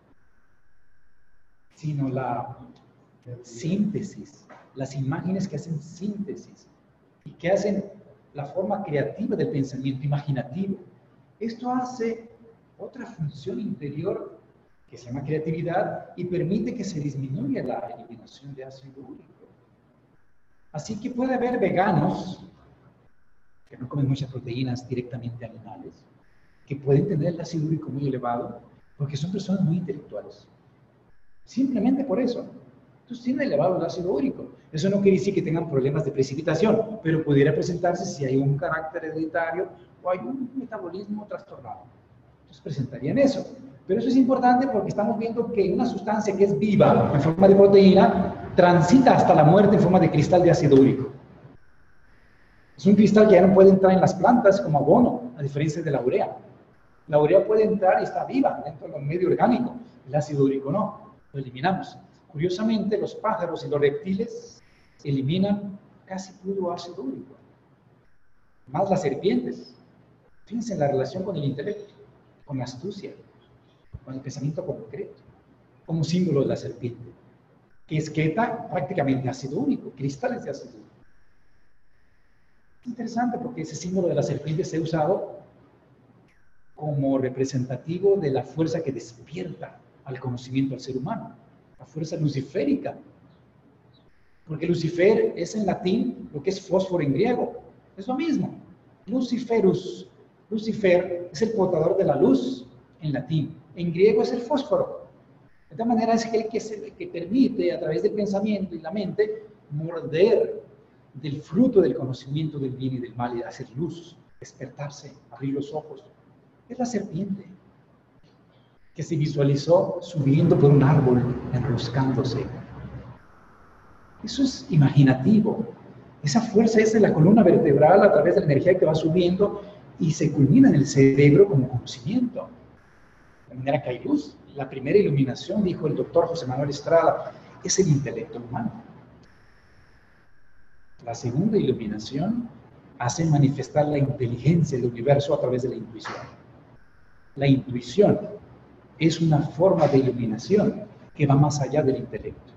sino la síntesis, las imágenes que hacen síntesis y que hacen la forma creativa del pensamiento imaginativo. Esto hace otra función interior que se llama creatividad y permite que se disminuya la eliminación de ácido úrico. Así que puede haber veganos que no comen muchas proteínas directamente animales, que pueden tener el ácido úrico muy elevado porque son personas muy intelectuales. Simplemente por eso. Entonces tienen elevado el ácido úrico. Eso no quiere decir que tengan problemas de precipitación, pero pudiera presentarse si hay un carácter hereditario o hay un metabolismo trastornado. Entonces presentarían eso. Pero eso es importante porque estamos viendo que una sustancia que es viva en forma de proteína transita hasta la muerte en forma de cristal de ácido úrico. Es un cristal que ya no puede entrar en las plantas como abono, a diferencia de la urea. La urea puede entrar y está viva dentro del medio orgánico. El ácido úrico no, lo eliminamos. Curiosamente, los pájaros y los reptiles eliminan casi puro ácido úrico. Más las serpientes. Fíjense en la relación con el intelecto, con la astucia, con el pensamiento concreto, como símbolo de la serpiente, que excreta prácticamente ácido úrico, cristales de ácido úrico. Es interesante porque ese símbolo de la serpiente se ha usado como representativo de la fuerza que despierta al conocimiento al ser humano, la fuerza luciférica. Porque Lucifer es en latín lo que es fósforo en griego. Es lo mismo. Luciferus. Lucifer es el portador de la luz en latín. En griego es el fósforo. De esta manera es el que, se, que permite a través del pensamiento y la mente morder del fruto del conocimiento del bien y del mal y hacer luz. despertarse, abrir los ojos. Es la serpiente que se visualizó subiendo por un árbol, enroscándose. Eso es imaginativo. Esa fuerza es de la columna vertebral a través de la energía que va subiendo y se culmina en el cerebro como conocimiento. De manera que hay luz. La primera iluminación, dijo el doctor José Manuel Estrada, es el intelecto humano. La segunda iluminación hace manifestar la inteligencia del universo a través de la intuición. La intuición es una forma de iluminación que va más allá del intelecto.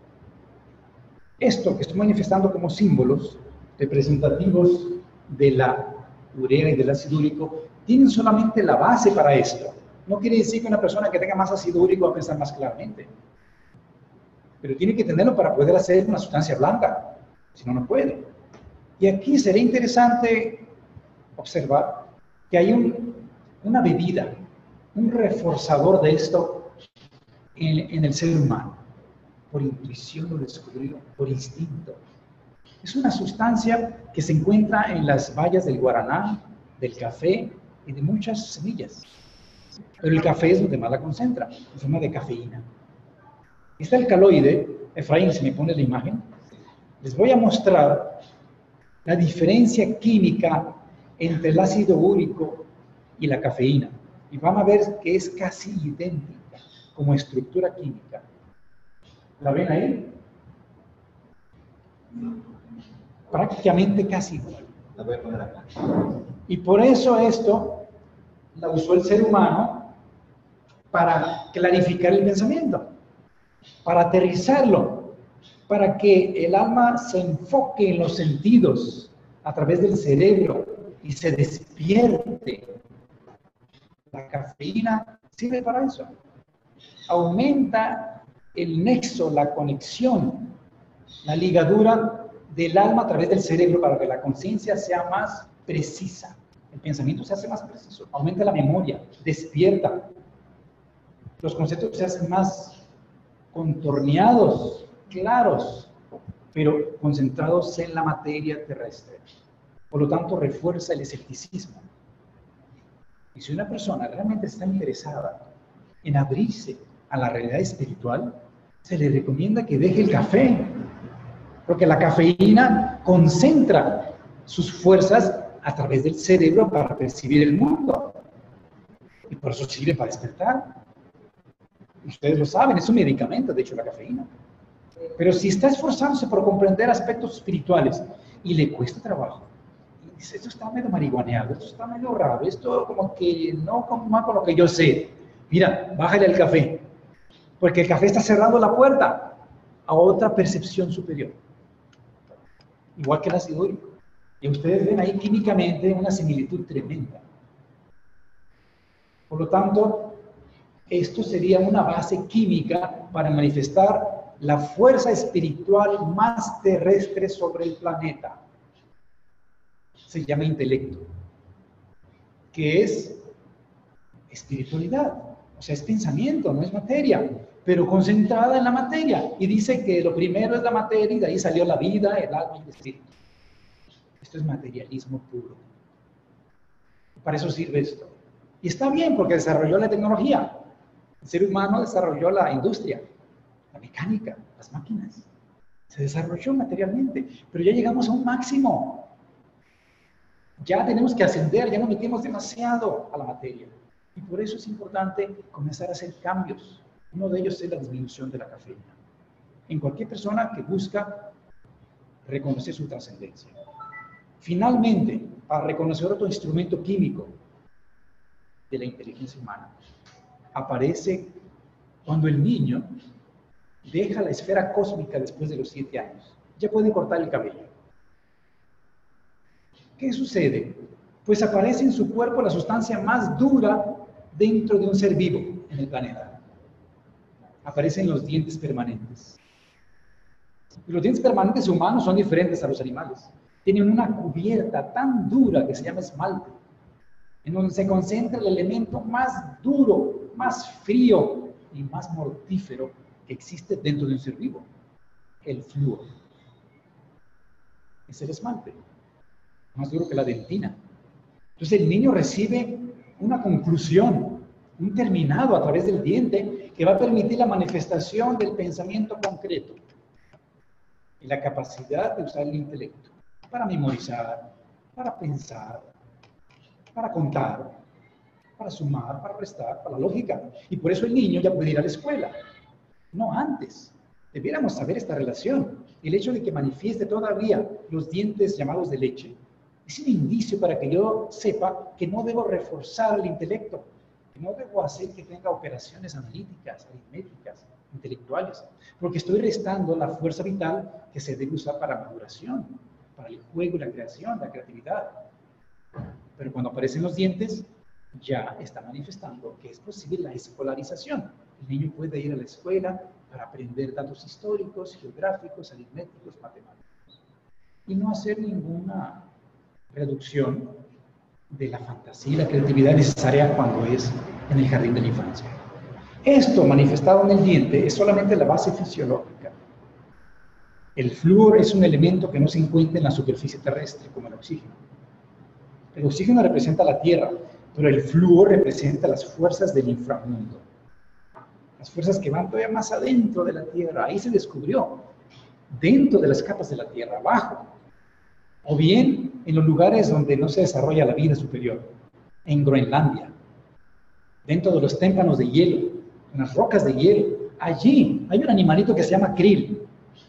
Esto que estoy manifestando como símbolos representativos de la urea y del ácido úrico tienen solamente la base para esto. No quiere decir que una persona que tenga más ácido úrico va a pensar más claramente. Pero tiene que tenerlo para poder hacer una sustancia blanca. Si no, no puede. Y aquí sería interesante observar que hay un, una bebida, un reforzador de esto en, en el ser humano. Por intuición lo descubrió, por instinto. Es una sustancia que se encuentra en las bayas del guaraná, del café y de muchas semillas. Pero el café es donde más la concentra, en forma de cafeína. Este alcaloide, Efraín, si me pone la imagen, les voy a mostrar la diferencia química entre el ácido úrico y la cafeína. Y van a ver que es casi idéntica como estructura química. ¿La ven ahí? Prácticamente casi igual. La voy a poner acá. Y por eso esto la usó el ser humano para clarificar el pensamiento, para aterrizarlo, para que el alma se enfoque en los sentidos a través del cerebro y se despierte. La cafeína sirve para eso. Aumenta el nexo, la conexión, la ligadura del alma a través del cerebro para que la conciencia sea más precisa. El pensamiento se hace más preciso, aumenta la memoria, despierta. Los conceptos se hacen más contorneados, claros, pero concentrados en la materia terrestre. Por lo tanto, refuerza el escepticismo. Y si una persona realmente está interesada en abrirse a la realidad espiritual, se le recomienda que deje el café, porque la cafeína concentra sus fuerzas a través del cerebro para percibir el mundo. Y por eso sirve para despertar. Ustedes lo saben, es un medicamento, de hecho, la cafeína. Pero si está esforzándose por comprender aspectos espirituales y le cuesta trabajo, y dice, esto está medio marihuaneado, esto está medio raro, esto como que no conforma con lo que yo sé. Mira, bájale al café, porque el café está cerrando la puerta a otra percepción superior. Igual que el ácido úrico. Y ustedes ven ahí químicamente una similitud tremenda. Por lo tanto, esto sería una base química para manifestar la fuerza espiritual más terrestre sobre el planeta. Se llama intelecto, que es espiritualidad. O sea, es pensamiento, no es materia, pero concentrada en la materia. Y dice que lo primero es la materia y de ahí salió la vida, el alma y el espíritu. Esto es materialismo puro. Para eso sirve esto. Y está bien porque desarrolló la tecnología. El ser humano desarrolló la industria, la mecánica, las máquinas. Se desarrolló materialmente, pero ya llegamos a un máximo. Ya tenemos que ascender, ya nos metimos demasiado a la materia. Y por eso es importante comenzar a hacer cambios. Uno de ellos es la disminución de la cafeína. En cualquier persona que busca reconocer su trascendencia. Finalmente, para reconocer otro instrumento químico de la inteligencia humana, aparece cuando el niño deja la esfera cósmica después de los siete años. Ya puede cortar el cabello. ¿Qué sucede? Pues aparece en su cuerpo la sustancia más dura dentro de un ser vivo en el planeta. Aparecen los dientes permanentes. Y los dientes permanentes humanos son diferentes a los animales. Tienen una cubierta tan dura que se llama esmalte, en donde se concentra el elemento más duro, más frío y más mortífero que existe dentro de un ser vivo, el flúor. Es el esmalte, más duro que la dentina. Entonces el niño recibe una conclusión, un terminado a través del diente que va a permitir la manifestación del pensamiento concreto y la capacidad de usar el intelecto para memorizar, para pensar, para contar, para sumar, para restar, para la lógica. Y por eso el niño ya puede ir a la escuela, no antes. Debiéramos saber esta relación. El hecho de que manifieste todavía los dientes llamados de leche es un indicio para que yo sepa que no debo reforzar el intelecto, que no debo hacer que tenga operaciones analíticas, aritméticas, intelectuales, porque estoy restando la fuerza vital que se debe usar para maduración, para el juego, la creación, la creatividad. Pero cuando aparecen los dientes, ya está manifestando que es posible la escolarización. El niño puede ir a la escuela para aprender datos históricos, geográficos, aritméticos, matemáticos, y no hacer ninguna reducción de la fantasía y la creatividad necesaria cuando es en el jardín de la infancia. Esto manifestado en el diente es solamente la base fisiológica. El flúor es un elemento que no se encuentra en la superficie terrestre, como el oxígeno. El oxígeno representa la Tierra, pero el flúor representa las fuerzas del inframundo. Las fuerzas que van todavía más adentro de la Tierra. Ahí se descubrió, dentro de las capas de la Tierra, abajo. O bien en los lugares donde no se desarrolla la vida superior, en Groenlandia, dentro de los témpanos de hielo, en las rocas de hielo. Allí hay un animalito que se llama krill.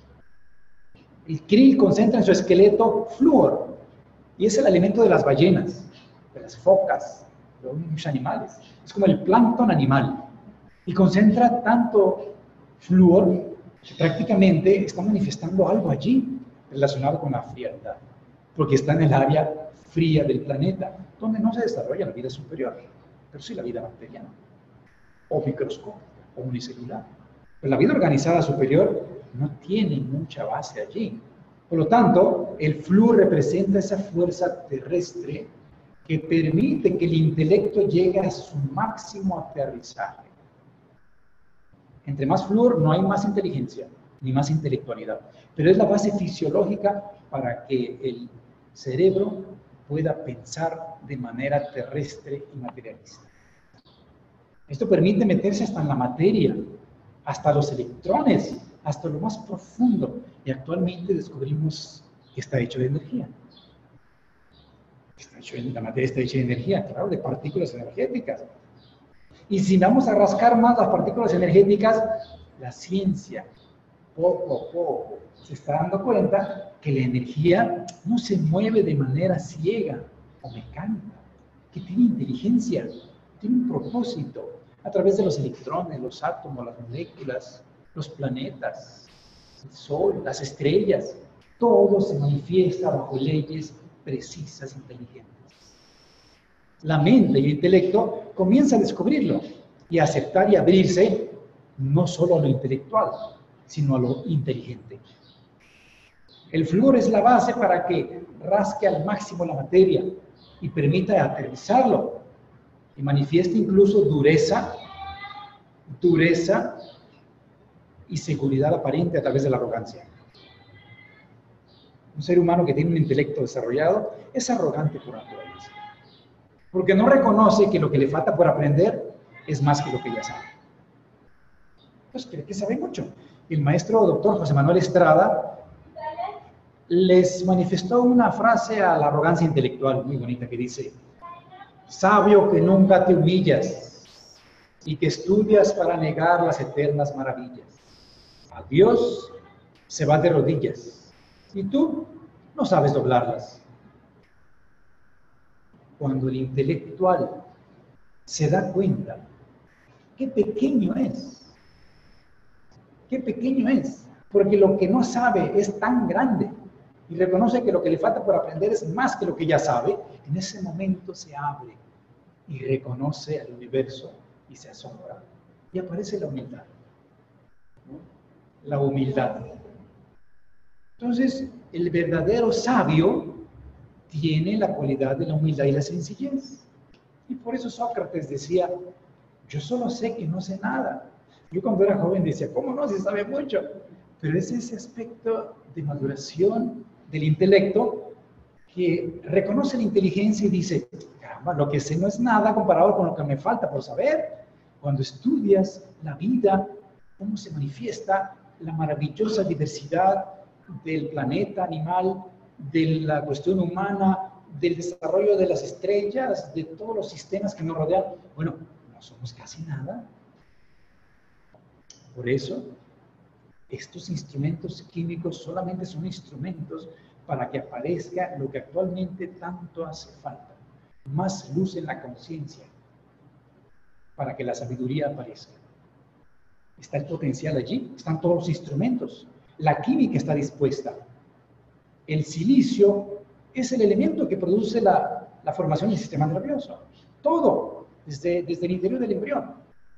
El krill concentra en su esqueleto flúor, y es el alimento de las ballenas, de las focas, de muchos animales. Es como el plancton animal, y concentra tanto flúor que prácticamente está manifestando algo allí relacionado con la frialdad, porque está en el área fría del planeta, donde no se desarrolla la vida superior, pero sí la vida bacteriana, o microscópica, o unicelular. Pero la vida organizada superior no tiene mucha base allí. Por lo tanto, el flúor representa esa fuerza terrestre que permite que el intelecto llegue a su máximo aterrizaje. Entre más flúor no hay más inteligencia, ni más intelectualidad, pero es la base fisiológica para que el cerebro pueda pensar de manera terrestre y materialista. Esto permite meterse hasta en la materia, hasta los electrones, hasta lo más profundo, y actualmente descubrimos que está hecho de energía. Está hecho de, la materia está hecha de energía, claro, de partículas energéticas. Y si vamos a rascar más las partículas energéticas, la ciencia, poco a poco, se está dando cuenta que la energía no se mueve de manera ciega o mecánica, que tiene inteligencia, tiene un propósito, a través de los electrones, los átomos, las moléculas, los planetas, el Sol, las estrellas, todo se manifiesta bajo leyes precisas, inteligentes. La mente y el intelecto comienzan a descubrirlo y a aceptar y abrirse no solo a lo intelectual, sino a lo inteligente. El flúor es la base para que rasque al máximo la materia y permita aterrizarlo y manifieste incluso dureza, dureza y seguridad aparente a través de la arrogancia. Un ser humano que tiene un intelecto desarrollado es arrogante por naturaleza, porque no reconoce que lo que le falta por aprender es más que lo que ya sabe. Pues cree que sabe mucho. El maestro doctor José Manuel Estrada les manifestó una frase a la arrogancia intelectual muy bonita que dice: sabio que nunca te humillas y que estudias para negar las eternas maravillas. A Dios se va de rodillas y tú no sabes doblarlas. Cuando el intelectual se da cuenta qué pequeño es, qué pequeño es, porque lo que no sabe es tan grande y reconoce que lo que le falta por aprender es más que lo que ya sabe, en ese momento se abre y reconoce al universo y se asombra. Y aparece la humildad. La humildad. Entonces, el verdadero sabio tiene la cualidad de la humildad y la sencillez. Y por eso Sócrates decía: yo solo sé que no sé nada. Yo cuando era joven decía: ¿cómo no? Si sabe mucho. Pero es ese aspecto de maduración del intelecto que reconoce la inteligencia y dice: caramba, lo que sé no es nada comparado con lo que me falta por saber. Cuando estudias la vida, cómo se manifiesta la maravillosa diversidad del planeta animal, de la cuestión humana, del desarrollo de las estrellas, de todos los sistemas que nos rodean, bueno, no somos casi nada. Por eso, estos instrumentos químicos solamente son instrumentos para que aparezca lo que actualmente tanto hace falta, más luz en la conciencia, para que la sabiduría aparezca. Está el potencial allí, están todos los instrumentos, la química está dispuesta. El silicio es el elemento que produce la, la formación del sistema nervioso, todo, desde, desde el interior del embrión.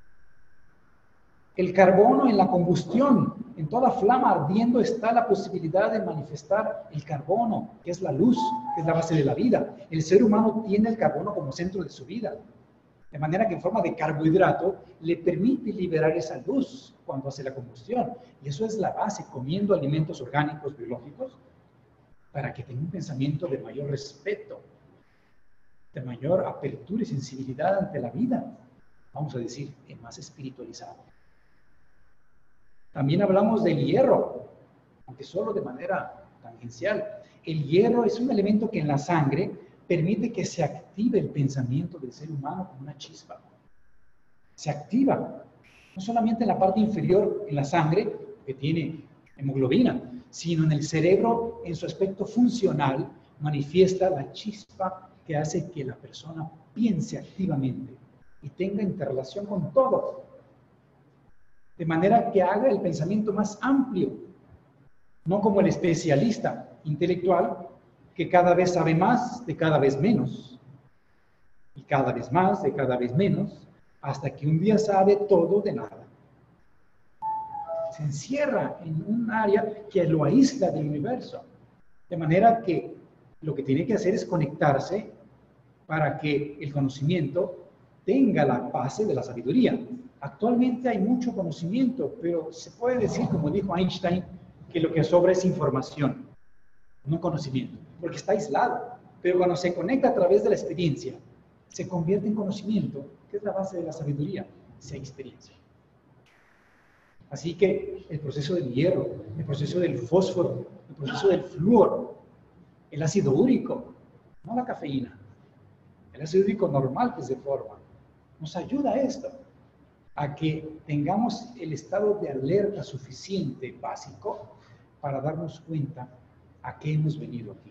El carbono en la combustión, en toda flama ardiendo está la posibilidad de manifestar el carbono, que es la luz, que es la base de la vida. El ser humano tiene el carbono como centro de su vida, de manera que en forma de carbohidrato le permite liberar esa luz cuando hace la combustión. Y eso es la base, comiendo alimentos orgánicos, biológicos, para que tenga un pensamiento de mayor respeto, de mayor apertura y sensibilidad ante la vida, vamos a decir, es más espiritualizado. También hablamos del hierro, aunque solo de manera tangencial. El hierro es un elemento que en la sangre permite que se active el pensamiento del ser humano como una chispa. Se activa, no solamente en la parte inferior, en la sangre, que tiene hemoglobina, sino en el cerebro, en su aspecto funcional, manifiesta la chispa que hace que la persona piense activamente y tenga interrelación con todo. De manera que haga el pensamiento más amplio, no como el especialista intelectual que cada vez sabe más de cada vez menos, y cada vez más de cada vez menos, hasta que un día sabe todo de nada. Se encierra en un área que lo aísla del universo, de manera que lo que tiene que hacer es conectarse para que el conocimiento tenga la base de la sabiduría. Actualmente hay mucho conocimiento, pero se puede decir, como dijo Einstein, que lo que sobra es información, no conocimiento, porque está aislado. Pero cuando se conecta a través de la experiencia, se convierte en conocimiento, que es la base de la sabiduría, si hay experiencia. Así que el proceso del hierro, el proceso del fósforo, el proceso del flúor, el ácido úrico, no la cafeína, el ácido úrico normal que se forma, nos ayuda a esto, a que tengamos el estado de alerta suficiente, básico, para darnos cuenta a qué hemos venido aquí.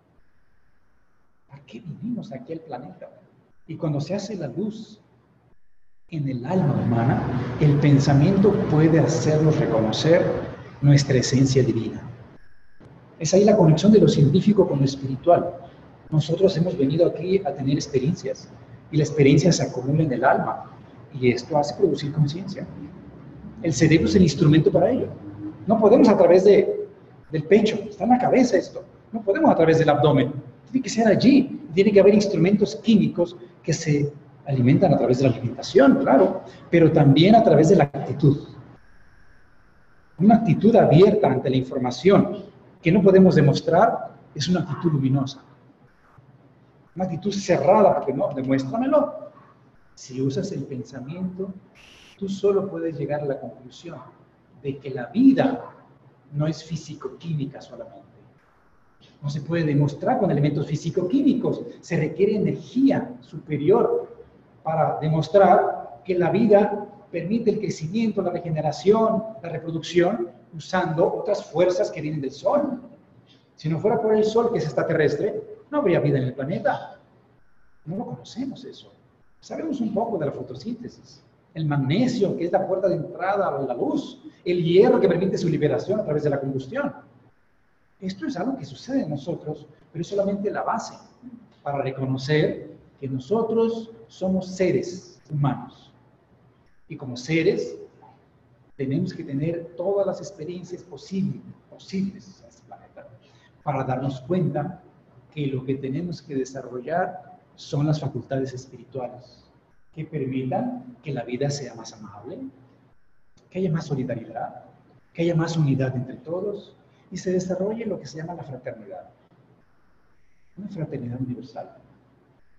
¿A qué vinimos aquí al planeta? Y cuando se hace la luz en el alma humana, el pensamiento puede hacernos reconocer nuestra esencia divina. Es ahí la conexión de lo científico con lo espiritual. Nosotros hemos venido aquí a tener experiencias, y la experiencia se acumula en el alma, y esto hace producir conciencia. El cerebro es el instrumento para ello. No podemos a través de, del pecho, está en la cabeza esto. No podemos a través del abdomen. Tiene que ser allí. Tiene que haber instrumentos químicos que se alimentan a través de la alimentación, claro, pero también a través de la actitud. Una actitud abierta ante la información que no podemos demostrar es una actitud luminosa. Una actitud cerrada, porque no, demuéstramelo. Si usas el pensamiento, tú solo puedes llegar a la conclusión de que la vida no es físico-química solamente. No se puede demostrar con elementos físico-químicos. Se requiere energía superior para demostrar que la vida permite el crecimiento, la regeneración, la reproducción, usando otras fuerzas que vienen del Sol. Si no fuera por el Sol, que es extraterrestre, no habría vida en el planeta. No lo conocemos eso. Sabemos un poco de la fotosíntesis. El magnesio, que es la puerta de entrada a la luz. El hierro, que permite su liberación a través de la combustión. Esto es algo que sucede en nosotros, pero es solamente la base para reconocer que nosotros somos seres humanos. Y como seres, tenemos que tener todas las experiencias posibles, posibles en este planeta para darnos cuenta que lo que tenemos que desarrollar son las facultades espirituales que permitan que la vida sea más amable, que haya más solidaridad, que haya más unidad entre todos y se desarrolle lo que se llama la fraternidad. Una fraternidad universal.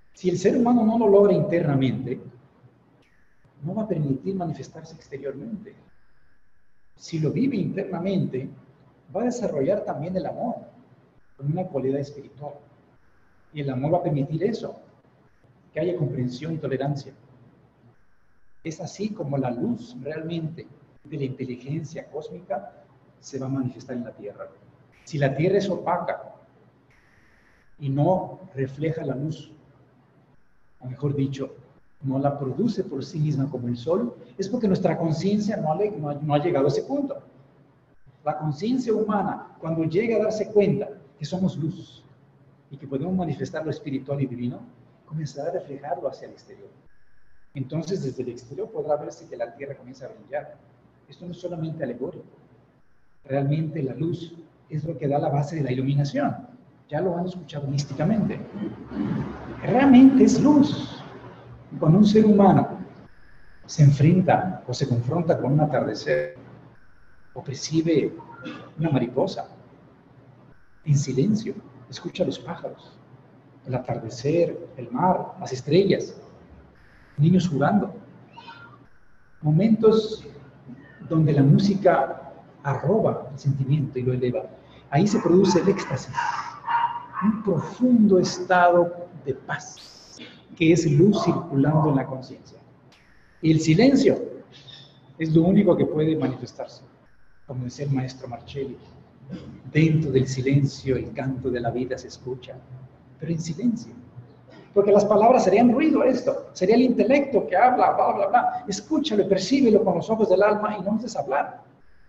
Si el ser humano no lo logra internamente, no va a permitir manifestarse exteriormente. Si lo vive internamente, va a desarrollar también el amor, como una cualidad espiritual. Y el amor va a permitir eso, que haya comprensión y tolerancia. Es así como la luz realmente de la inteligencia cósmica se va a manifestar en la Tierra. Si la Tierra es opaca y no refleja la luz, o mejor dicho, no la produce por sí misma como el sol, es porque nuestra conciencia no, no, no ha llegado a ese punto. La conciencia humana, cuando llega a darse cuenta que somos luz y que podemos manifestar lo espiritual y divino, comenzará a reflejarlo hacia el exterior. Entonces, desde el exterior podrá verse que la Tierra comienza a brillar. Esto no es solamente alegórico. Realmente la luz es lo que da la base de la iluminación. Ya lo han escuchado místicamente. Realmente es luz. Cuando un ser humano se enfrenta o se confronta con un atardecer o percibe una mariposa en silencio, escucha los pájaros, el atardecer, el mar, las estrellas, niños jugando, momentos donde la música arroba el sentimiento y lo eleva. Ahí se produce el éxtasis, un profundo estado de paz, que es luz circulando en la conciencia. Y el silencio es lo único que puede manifestarse, como decía el maestro Marcelli. Dentro del silencio el canto de la vida se escucha, pero en silencio. Porque las palabras serían ruido esto, sería el intelecto que habla, bla, bla, bla. Escúchalo, percíbelo con los ojos del alma y no nos des hablar.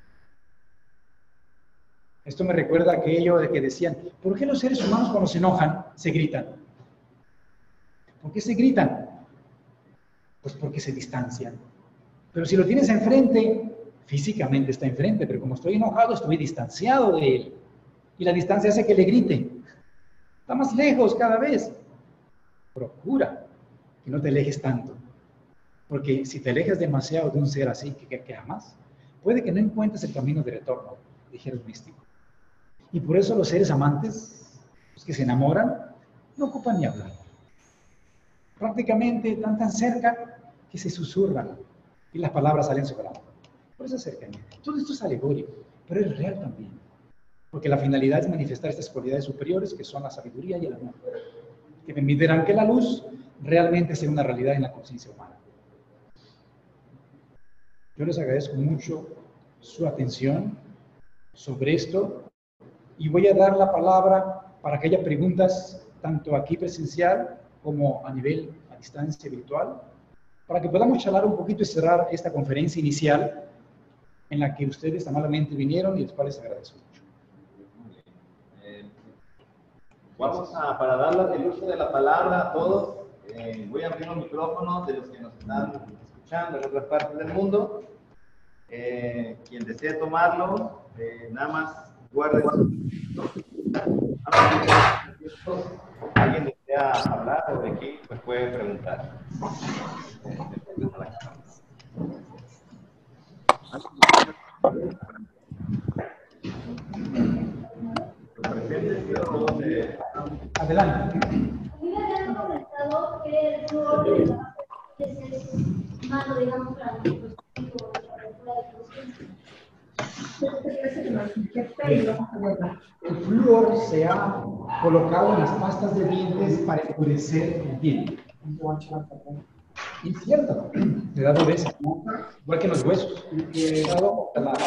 Esto me recuerda aquello de que decían, ¿por qué los seres humanos cuando se enojan se gritan? ¿Por qué se gritan? Pues porque se distancian. Pero si lo tienes enfrente, físicamente está enfrente, pero como estoy enojado, estoy distanciado de él. Y la distancia hace que le grite. Está más lejos cada vez. Procura que no te alejes tanto. Porque si te alejas demasiado de un ser así que, que, que amas, puede que no encuentres el camino de retorno, dijera el místico. Y por eso los seres amantes, los que se enamoran, no ocupan ni hablar. Prácticamente están tan cerca que se susurran y las palabras salen sobrando. Por eso es cercanía. Todo esto es alegórico, pero es real también. Porque la finalidad es manifestar estas cualidades superiores que son la sabiduría y el amor, que permitirán que la luz realmente sea una realidad en la conciencia humana. Yo les agradezco mucho su atención sobre esto y voy a dar la palabra para que haya preguntas tanto aquí presencial como a nivel a distancia virtual, para que podamos charlar un poquito y cerrar esta conferencia inicial en la que ustedes amablemente vinieron y les cuales agradezco mucho. Eh, vamos a, para dar el uso de la palabra a todos, eh, voy a abrir los micrófonos de los que nos están escuchando en otras partes del mundo. Eh, quien desee tomarlo, eh, nada más guarde su... Alguien desea hablar o de aquí, pues puede preguntar. Adelante. A mí me habían comentado que el flúor es malo, digamos, para el dispositivo, para la El flúor se ha colocado en las pastas de dientes para endurecer el diente. Y es cierto, le da dureza, ¿no? Igual que los huesos. Le da la, la,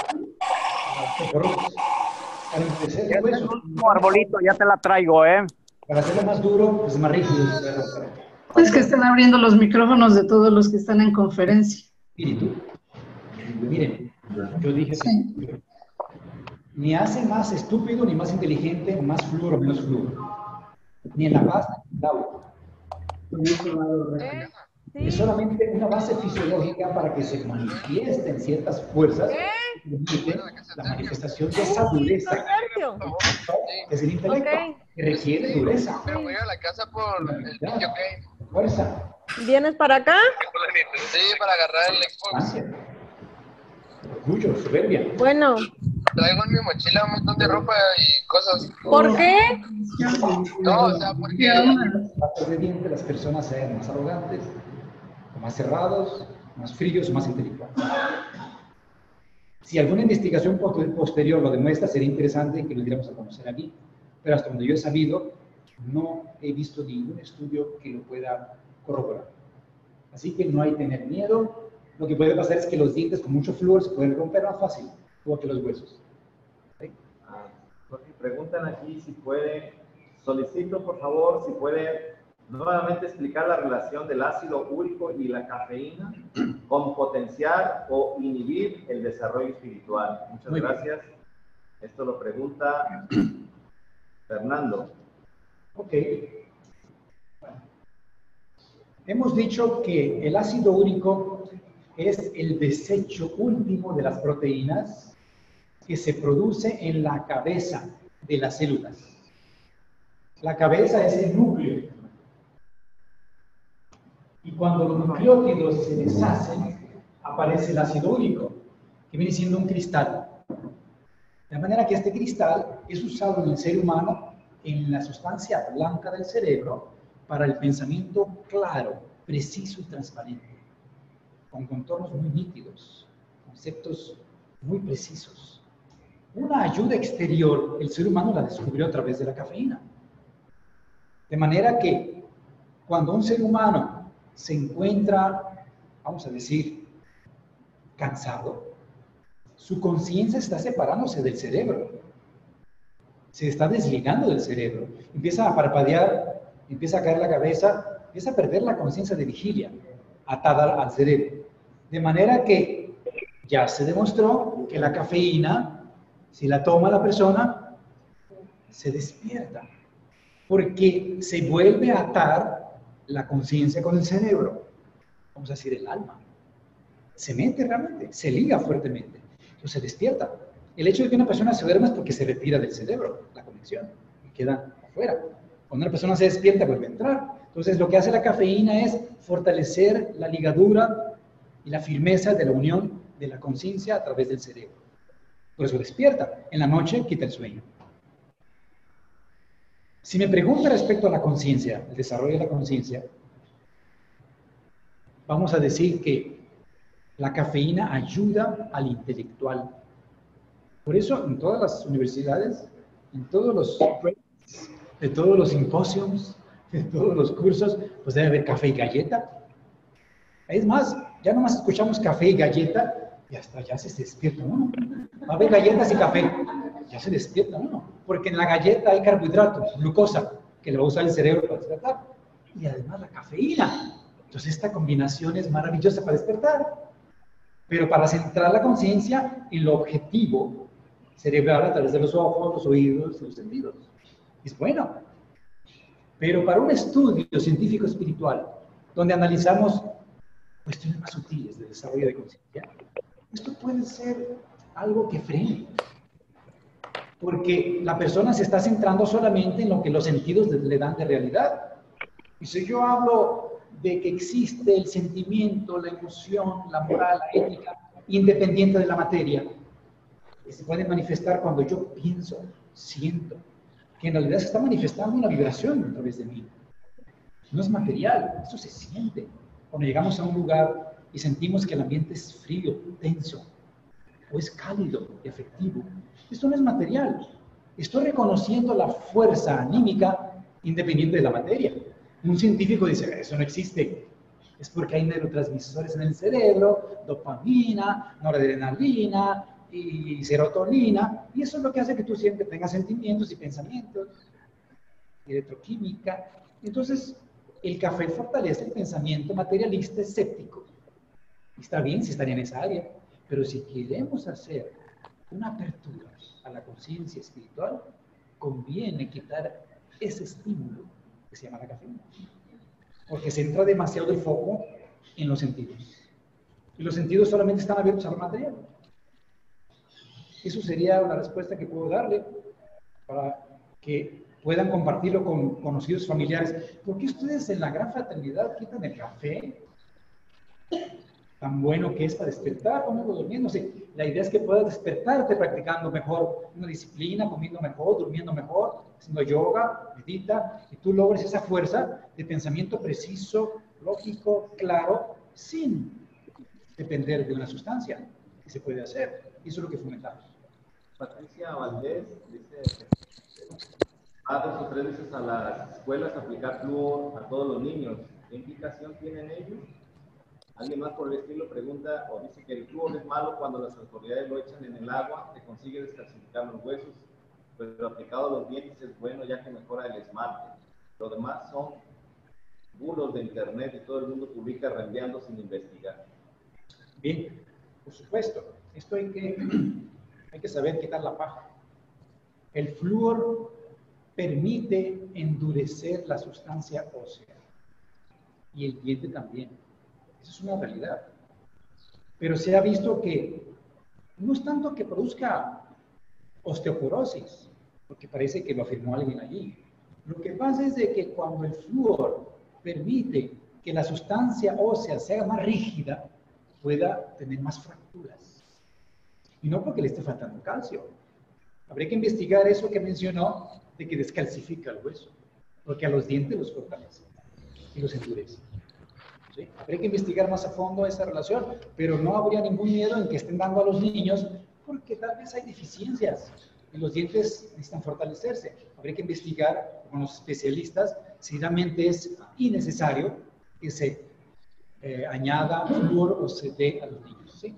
para endurecer el hueso. Un arbolito, ya te la traigo, ¿eh? Para hacerlo más duro, pues más rígido. Es que están abriendo los micrófonos de todos los que están en conferencia. Espíritu. Miren, yo dije sí. que ni hace más estúpido ni más inteligente, más flúor o menos flúor. Ni en la pasta ni en el agua. ¿Eh? ¿Sí? Es solamente una base fisiológica para que se manifiesten ciertas fuerzas que permiten la manifestación de esa dureza. Es el intelecto Okay. que requiere dureza. Me voy a la casa por el video game. Fuerza. ¿Vienes para acá? Sí, para agarrar el Xbox. Ansia. Orgullo, soberbia. Bueno, traigo en mi mochila un montón de ropa y cosas. ¿Por qué? No, o sea, porque... Más obediente, las personas sean más arrogantes, o más cerrados, más fríos o más intelectuales. Si alguna investigación posterior lo demuestra, sería interesante que lo diéramos a conocer aquí. Pero hasta donde yo he sabido, no he visto ningún estudio que lo pueda corroborar. Así que no hay que tener miedo. Lo que puede pasar es que los dientes con mucho flúor se pueden romper más fácil, igual que los huesos. ¿Sí? Ah, porque preguntan aquí si puede, solicito por favor, si puede nuevamente explicar la relación del ácido úrico y la cafeína con potenciar o inhibir el desarrollo espiritual. Muchas Muy gracias. Bien. Esto lo pregunta Fernando. Ok. Bueno. Hemos dicho que el ácido úrico es el desecho último de las proteínas que se produce en la cabeza de las células. La cabeza es el núcleo. Y cuando los nucleótidos se deshacen, aparece el ácido úrico, que viene siendo un cristal. De manera que este cristal es usado en el ser humano en la sustancia blanca del cerebro para el pensamiento claro, preciso y transparente, con contornos muy nítidos, conceptos muy precisos. Una ayuda exterior, el ser humano la descubrió a través de la cafeína. De manera que cuando un ser humano se encuentra, vamos a decir, cansado, su conciencia está separándose del cerebro. Se está desligando del cerebro. Empieza a parpadear, empieza a caer la cabeza, empieza a perder la conciencia de vigilia, atada al cerebro. De manera que ya se demostró que la cafeína, si la toma la persona, se despierta. Porque se vuelve a atar la conciencia con el cerebro. Vamos a decir, el alma. Se mete realmente, se liga fuertemente. Entonces se despierta. El hecho de que una persona se duerma es porque se retira del cerebro, la conexión, y queda afuera. Cuando una persona se despierta, vuelve a entrar. Entonces lo que hace la cafeína es fortalecer la ligadura y la firmeza de la unión de la conciencia a través del cerebro. Por eso despierta. En la noche quita el sueño. Si me pregunta respecto a la conciencia, el desarrollo de la conciencia, vamos a decir que la cafeína ayuda al intelectual. Por eso en todas las universidades, en todos los de todos los simposios, de todos los cursos, pues debe haber café y galleta. Es más, ya nomás escuchamos café y galleta y hasta ya se despierta uno. Va a haber galletas y café, ya se despierta uno. Porque en la galleta hay carbohidratos, glucosa, que le va a usar el cerebro para despertar. Y además la cafeína. Entonces esta combinación es maravillosa para despertar. Pero para centrar la conciencia en lo objetivo cerebral a través de los ojos, los oídos y los sentidos. Es bueno. Pero para un estudio científico espiritual, donde analizamos cuestiones más sutiles de desarrollo de conciencia, esto puede ser algo que frene. Porque la persona se está centrando solamente en lo que los sentidos le dan de realidad. Y si yo hablo de que existe el sentimiento, la emoción, la moral, la ética, independiente de la materia, que se puede manifestar cuando yo pienso, siento, que en realidad se está manifestando una vibración a través de mí. No es material, eso se siente. Cuando llegamos a un lugar y sentimos que el ambiente es frío, tenso, o es cálido y afectivo, esto no es material. Estoy reconociendo la fuerza anímica independiente de la materia. Un científico dice, eso no existe. Es porque hay neurotransmisores en el cerebro, dopamina, noradrenalina y serotonina, y eso es lo que hace que tú siempre tengas sentimientos y pensamientos, electroquímica. Entonces, el café fortalece el pensamiento materialista escéptico. Está bien si estaría en esa área, pero si queremos hacer una apertura a la conciencia espiritual, conviene quitar ese estímulo que se llama la cafeína, porque centra demasiado el foco en los sentidos, y los sentidos solamente están abiertos a lo material. Eso sería una respuesta que puedo darle para que puedan compartirlo con conocidos familiares. ¿Por qué ustedes en la gran fraternidad quitan el café? tan bueno que es para despertar cuando uno durmiéndose. La idea es que puedas despertarte practicando mejor una disciplina, comiendo mejor, durmiendo mejor, haciendo yoga, medita, y tú logres esa fuerza de pensamiento preciso, lógico, claro, sin depender de una sustancia que se puede hacer. Eso es lo que fomentamos. Patricia Valdés dice, va dos o tres veces a las escuelas a aplicar flúor a todos los niños. ¿Qué implicación tienen ellos? Alguien más por el estilo pregunta o dice que el flúor es malo cuando las autoridades lo echan en el agua, que consigue descalcificar los huesos, pero aplicado a los dientes es bueno ya que mejora el esmalte. Lo demás son bulos de internet y todo el mundo publica reenviando sin investigar. Bien, por supuesto. Esto hay que, hay que saber quitar la paja. El flúor permite endurecer la sustancia ósea y el diente también. Eso es una realidad. Pero se ha visto que no es tanto que produzca osteoporosis, porque parece que lo afirmó alguien allí. Lo que pasa es de que cuando el flúor permite que la sustancia ósea sea más rígida, pueda tener más fracturas. Y no porque le esté faltando calcio. Habría que investigar eso que mencionó, de que descalcifica el hueso, porque a los dientes los fortalece y los endurece. ¿Sí? Habría que investigar más a fondo esa relación, pero no habría ningún miedo en que estén dando a los niños, porque tal vez hay deficiencias y los dientes necesitan fortalecerse. Habría que investigar con los especialistas si realmente es innecesario que se eh, añada flúor o se dé a los niños. ¿Sí?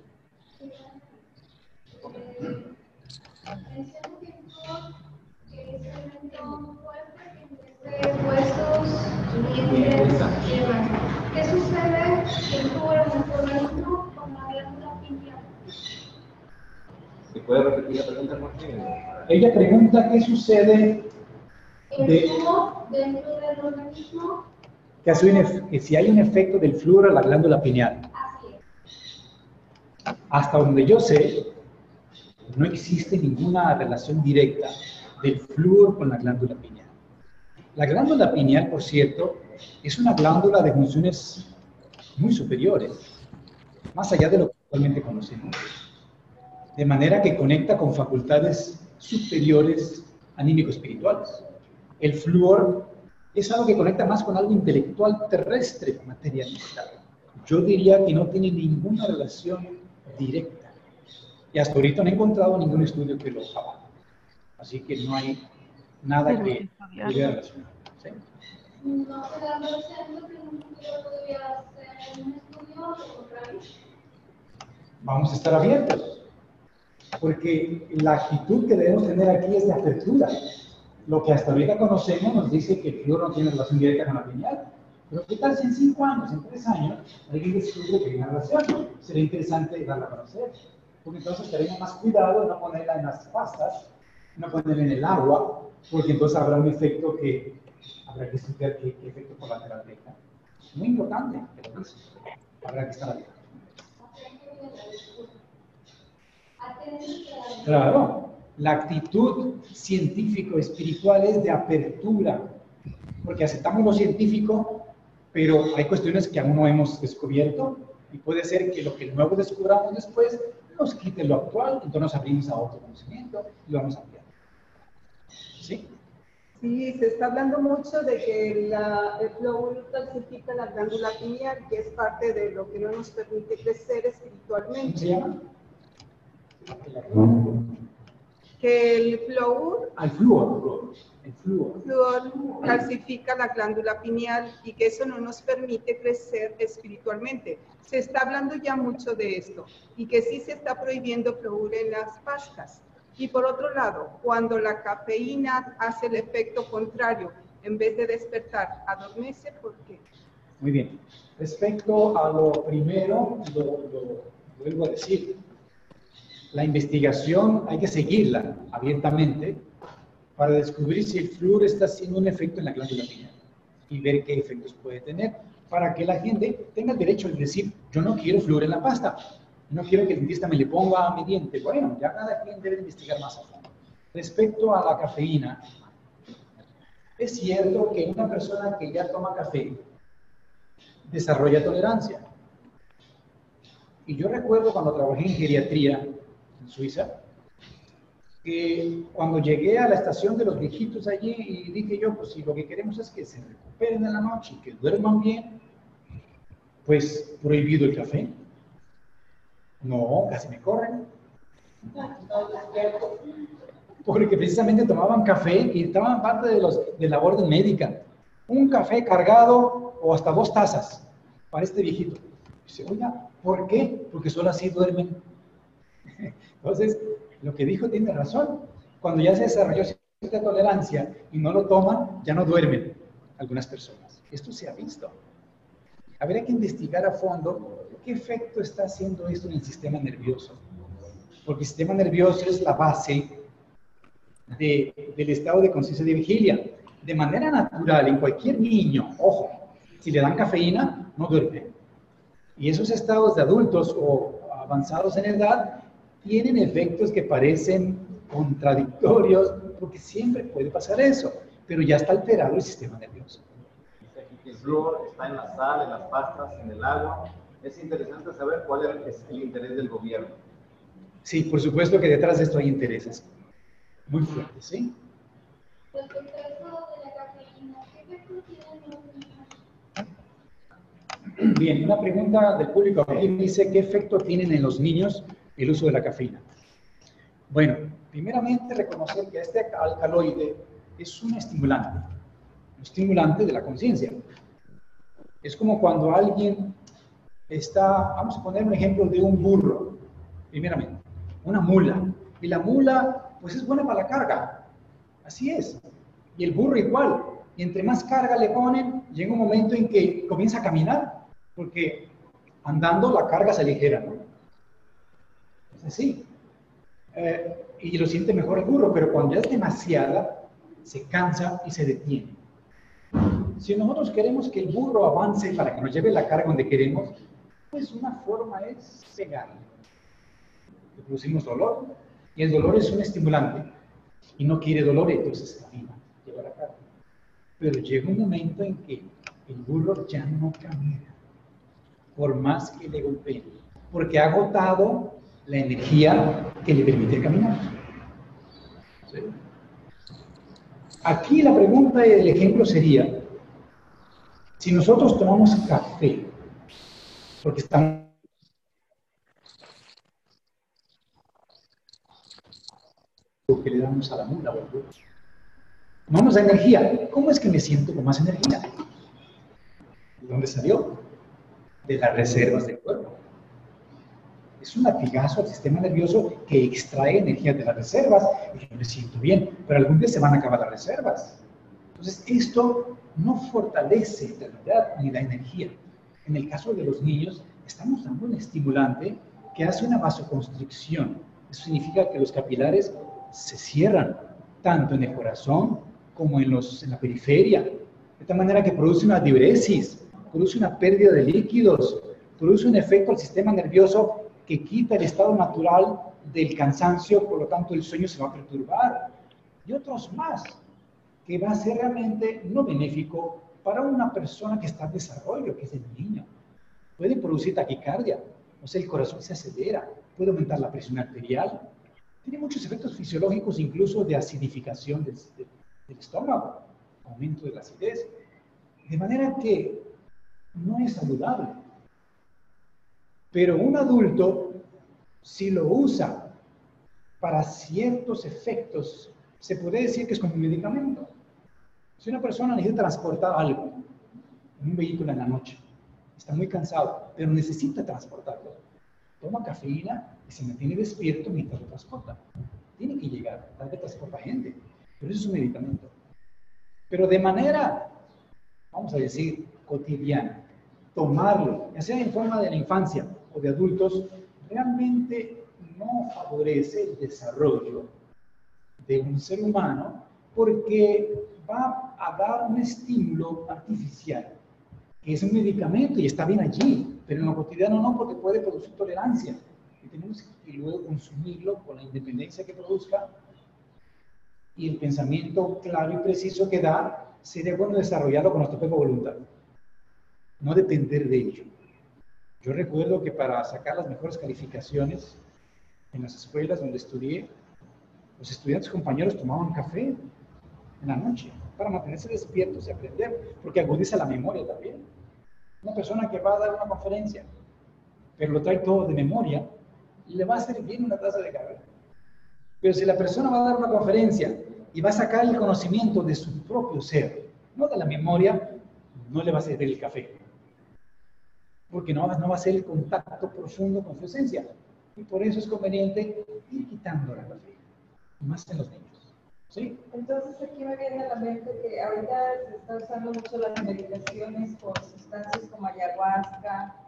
Huesos, dientes, piernas. ¿Qué sucede en tu organismo con la glándula pineal? ¿Se puede repetir la pregunta, Martín? Ella pregunta qué sucede El de, flúor dentro del organismo. que, hace un ef- que si hay un efecto del flúor a la glándula pineal. Así es. Hasta donde yo sé, no existe ninguna relación directa del flúor con la glándula pineal. La glándula pineal, por cierto, es una glándula de funciones muy superiores, más allá de lo que actualmente conocemos, de manera que conecta con facultades superiores anímico-espirituales. El flúor es algo que conecta más con algo intelectual terrestre, materialista. Yo diría que no tiene ninguna relación directa. Y hasta ahorita no he encontrado ningún estudio que lo avale. Así que no hay nada que pudiera relacionar. ¿Sí? No, pero no sé, no pregunto que podría hacer un estudio o lo contrario. Vamos a estar abiertos, porque la actitud que debemos tener aquí es de apertura. Lo que hasta ahorita conocemos nos dice que el flúor no tiene relación directa con la pineal, pero ¿qué tal si en cinco años, en tres años, alguien descubre que hay una relación? Sería interesante darla a conocer, porque entonces tenemos más cuidado de no ponerla en las pastas, no ponerla en el agua, porque entonces habrá un efecto que habrá que estudiar qué, qué efecto colateral deja. Muy importante, pero eso habrá que estar abierto. Claro, la actitud científico-espiritual es de apertura, porque aceptamos lo científico, pero hay cuestiones que aún no hemos descubierto y puede ser que lo que nuevo descubramos después nos quite lo actual, entonces nos abrimos a otro conocimiento y lo vamos a ampliar. ¿Sí? Sí, se está hablando mucho de que la, el flúor calcifica la glándula pineal, que es parte de lo que no nos permite crecer ¿Cómo espiritualmente. se llama? Que el flúor, Al flúor. El flúor. flúor calcifica la glándula pineal y que eso no nos permite crecer espiritualmente. Se está hablando ya mucho de esto y que sí se está prohibiendo flúor en las pastas. Y por otro lado, cuando la cafeína hace el efecto contrario, en vez de despertar, adormece, ¿por qué? Muy bien. Respecto a lo primero, lo, lo vuelvo a decir. La investigación hay que seguirla abiertamente para descubrir si el flúor está haciendo un efecto en la glándula pineal y ver qué efectos puede tener para que la gente tenga el derecho de decir, yo no quiero flúor en la pasta, no quiero que el dentista me le ponga a mi diente. Bueno, ya cada quien debe investigar más a fondo. Respecto a la cafeína, es cierto que una persona que ya toma café desarrolla tolerancia. Y yo recuerdo cuando trabajé en geriatría en Suiza, que cuando llegué a la estación de los viejitos allí y dije yo, pues si lo que queremos es que se recuperen en la noche y que duerman bien, pues prohibido el café. No, casi me corren. Porque precisamente tomaban café y estaban parte de, los, de la orden médica. Un café cargado o hasta dos tazas para este viejito. Dice, oiga, ¿por qué? Porque solo así duermen. Entonces, lo que dijo tiene razón. Cuando ya se desarrolló cierta tolerancia y no lo toman, ya no duermen algunas personas. Esto se ha visto. Habría que investigar a fondo qué efecto está haciendo esto en el sistema nervioso. Porque el sistema nervioso es la base de, del estado de conciencia de vigilia. De manera natural, en cualquier niño, ojo, si le dan cafeína, no duerme. Y esos estados de adultos o avanzados en edad tienen efectos que parecen contradictorios, porque siempre puede pasar eso, pero ya está alterado el sistema nervioso. El flúor está en la sal, en las pastas, en el agua. Es interesante saber cuál es el interés del gobierno. Sí, por supuesto que detrás de esto hay intereses muy fuertes, ¿sí? Respecto a eso de la cafeína, ¿qué efectos tienen los niños? Bien, una pregunta del público aquí dice, ¿qué efecto tienen en los niños el uso de la cafeína? Bueno, primeramente reconocer que este alcaloide es un estimulante, un estimulante de la conciencia. Es como cuando alguien está, vamos a poner un ejemplo de un burro, primeramente, una mula, y la mula pues es buena para la carga, así es, y el burro igual, y entre más carga le ponen, llega un momento en que comienza a caminar, porque andando la carga se aligera, ¿no? Es así. Eh, y lo siente mejor el burro, pero cuando ya es demasiada, se cansa y se detiene. Si nosotros queremos que el burro avance para que nos lleve la carga donde queremos, pues una forma es pegarle. Le producimos dolor, y el dolor es un estimulante, y no quiere dolor, entonces camina, lleva la carga. Pero llega un momento en que el burro ya no camina, por más que le golpeen, porque ha agotado la energía que le permite caminar. ¿Sí? Aquí la pregunta y el ejemplo sería, si nosotros tomamos café, porque estamos lo que le damos a la mula o al burro, no nos da energía. ¿Cómo es que me siento con más energía? ¿De dónde salió? De las reservas del cuerpo. Es un latigazo al sistema nervioso que extrae energía de las reservas y yo me siento bien, pero algún día se van a acabar las reservas. Entonces, esto no fortalece la realidad ni la energía. En el caso de los niños, estamos dando un estimulante que hace una vasoconstricción. Eso significa que los capilares se cierran, tanto en el corazón como en, los, en la periferia, de tal manera que produce una diuresis, produce una pérdida de líquidos, produce un efecto al sistema nervioso que quita el estado natural del cansancio, por lo tanto el sueño se va a perturbar, y otros más, que va a ser realmente no benéfico para una persona que está en desarrollo, que es el niño. Puede producir taquicardia, o sea, el corazón se acelera, puede aumentar la presión arterial, tiene muchos efectos fisiológicos, incluso de acidificación del, del, del estómago, aumento de la acidez, de manera que no es saludable. Pero un adulto, si lo usa para ciertos efectos, se puede decir que es como un medicamento. Si una persona necesita transportar algo en un vehículo en la noche, está muy cansado, pero necesita transportarlo, toma cafeína y se mantiene despierto mientras lo transporta. Tiene que llegar, tal vez transporta gente, pero eso es un medicamento. Pero de manera, vamos a decir, cotidiana, tomarlo, ya sea en forma de la infancia o de adultos, realmente no favorece el desarrollo de un ser humano porque va a dar un estímulo artificial, que es un medicamento y está bien allí, pero en lo cotidiano no, porque puede producir tolerancia. Y tenemos que luego consumirlo con la independencia que produzca y el pensamiento claro y preciso que da, sería bueno desarrollarlo con nuestra propia voluntad. No depender de ello. Yo recuerdo que para sacar las mejores calificaciones en las escuelas donde estudié, los estudiantes compañeros tomaban café en la noche para mantenerse despiertos y aprender, porque agudiza la memoria también. Una persona que va a dar una conferencia, pero lo trae todo de memoria, le va a hacer bien una taza de café. Pero si la persona va a dar una conferencia y va a sacar el conocimiento de su propio ser, no de la memoria, no le va a servir el café. Porque no, no va a ser el contacto profundo con su esencia. Y por eso es conveniente ir quitando la cafeína, más en los niños. ¿Sí? Entonces aquí me viene a la mente que ahorita se está usando mucho las meditaciones con sustancias como ayahuasca,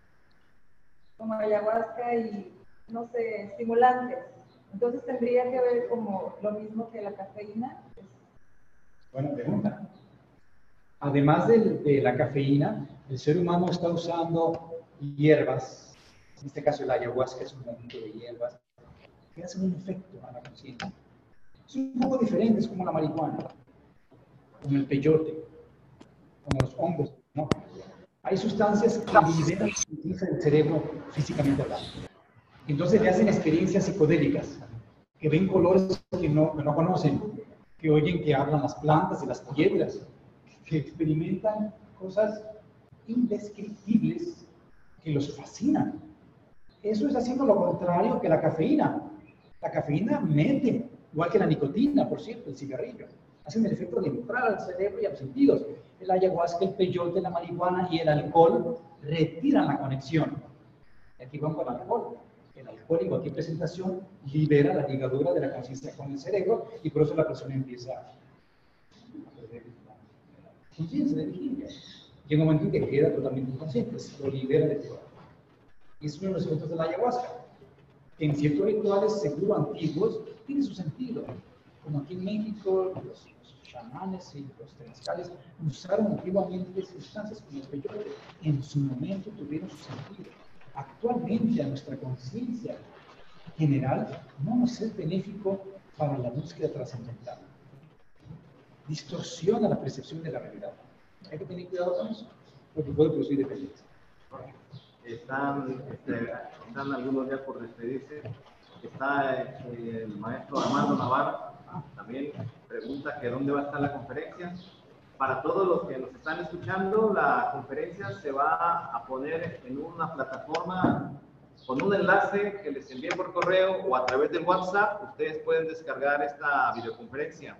como ayahuasca y, no sé, estimulantes. Entonces tendría que ver como lo mismo que la cafeína. Buena pregunta. Además de, de la cafeína, el ser humano está usando hierbas, en este caso el ayahuasca es un conjunto de hierbas, que hacen un efecto a la conciencia. Es un poco diferente, es como la marihuana, como el peyote, como los hongos, ¿no? Hay sustancias que liberan el cerebro físicamente hablando. Entonces le hacen experiencias psicodélicas, que ven colores que no, que no conocen, que oyen que hablan las plantas y las piedras, que experimentan cosas indescriptibles que los fascinan. Eso es haciendo lo contrario que la cafeína. La cafeína mete, igual que la nicotina, por cierto, el cigarrillo. Hacen el efecto de entrar al cerebro y a los sentidos. El ayahuasca, el peyote, la marihuana y el alcohol retiran la conexión. Y aquí vamos con el alcohol. El alcohol, igual que presentación, libera la ligadura de la conciencia con el cerebro y por eso la persona empieza a perder la conciencia de vigilia. Llega un momento en que queda totalmente inconsciente, se lo libera de todo. Y es uno de los efectos de la ayahuasca. En ciertos rituales, seguro antiguos, tiene su sentido. Como aquí en México, los, los chamanes y los temazcales usaron antiguamente sustancias como el peyote. En su momento tuvieron su sentido. Actualmente, a nuestra conciencia general, no nos es benéfico para la búsqueda trascendental. Distorsiona la percepción de la realidad. Hay que tener cuidado con eso, porque puede producir dependencia. Están, este, están algunos días por despedirse. Está eh, el maestro Armando Navarro, también pregunta que dónde va a estar la conferencia. Para todos los que nos están escuchando, la conferencia se va a poner en una plataforma con un enlace que les envíe por correo o a través del WhatsApp. Ustedes pueden descargar esta videoconferencia.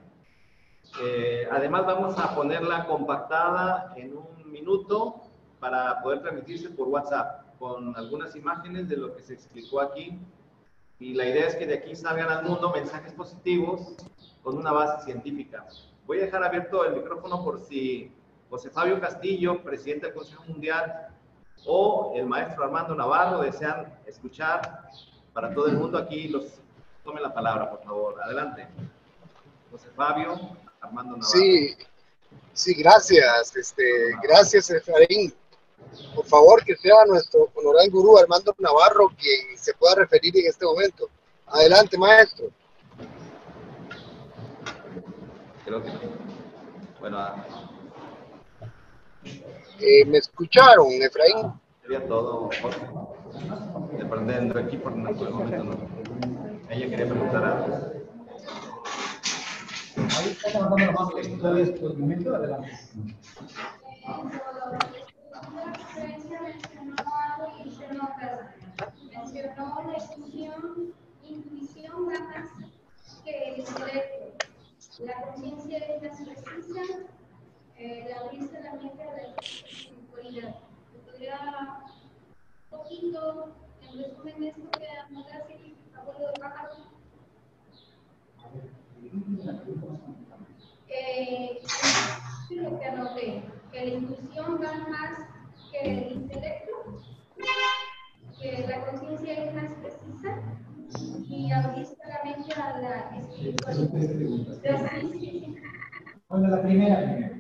Eh, además, vamos a ponerla compactada en un minuto para poder transmitirse por WhatsApp con algunas imágenes de lo que se explicó aquí. Y la idea es que de aquí salgan al mundo mensajes positivos con una base científica. Voy a dejar abierto el micrófono por si José Fabio Castillo, presidente del Consejo Mundial, o el maestro Armando Navarro desean escuchar para todo el mundo. Aquí los tomen la palabra, por favor. Adelante. José Fabio, Armando Navarro. Sí, sí, gracias. Este, gracias, Efraín. Por favor, que sea nuestro honorable gurú Armando Navarro quien se pueda referir en este momento. Adelante, maestro. Creo que no. Bueno, ah, Eh, ¿Me escucharon, Efraín? sería todo, Jorge. Dependiendo aquí por el momento, no. Ella quería preguntar algo. Ahí está levantando la mano, que todavía es por el momento, adelante. Mencionó la intuición, intuición más que el intelecto. La conciencia es más precisa, eh, la abriste la mente a la espiritualidad. ¿Podría un poquito, en resumen, esto que anotaste aquí, abuelo de pájaro? Eh, es lo que anoté, que la intuición va más que el intelecto, que la conciencia es más precisa y abriste la mente a la espiritualidad. Bueno, la primera.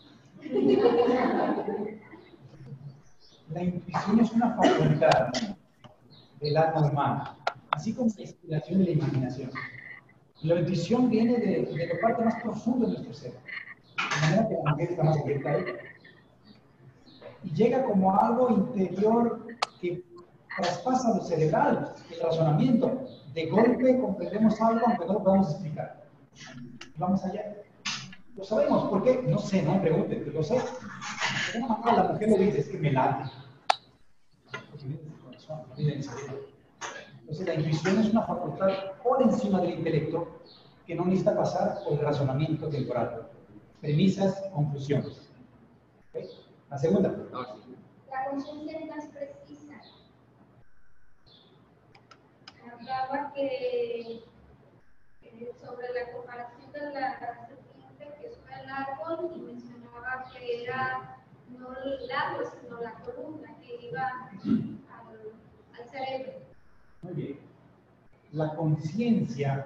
La intuición es una facultad del alma humana, así como la inspiración y la imaginación. La intuición viene de, de la parte más profunda de nuestro ser, de manera que la mente está más abierta a ella. Y llega como algo interior traspasa lo cerebral, el razonamiento. De golpe comprendemos algo aunque no lo podamos explicar. Vamos allá. Lo sabemos. ¿Por qué? No sé, no me pregunten, pero lo sé. De una manera la mujer lo dice, es que me late. Porque viene del corazón, no viene del cerebro. Entonces la intuición es una facultad por encima del intelecto que no necesita pasar por el razonamiento temporal. Premisas, conclusiones. ¿Okay? La segunda. La conciencia es más precisa. Hablaba que eh, sobre la comparación de la serpiente que sube al árbol y mencionaba que era no el árbol, sino la columna que iba al, al cerebro. Muy bien. La conciencia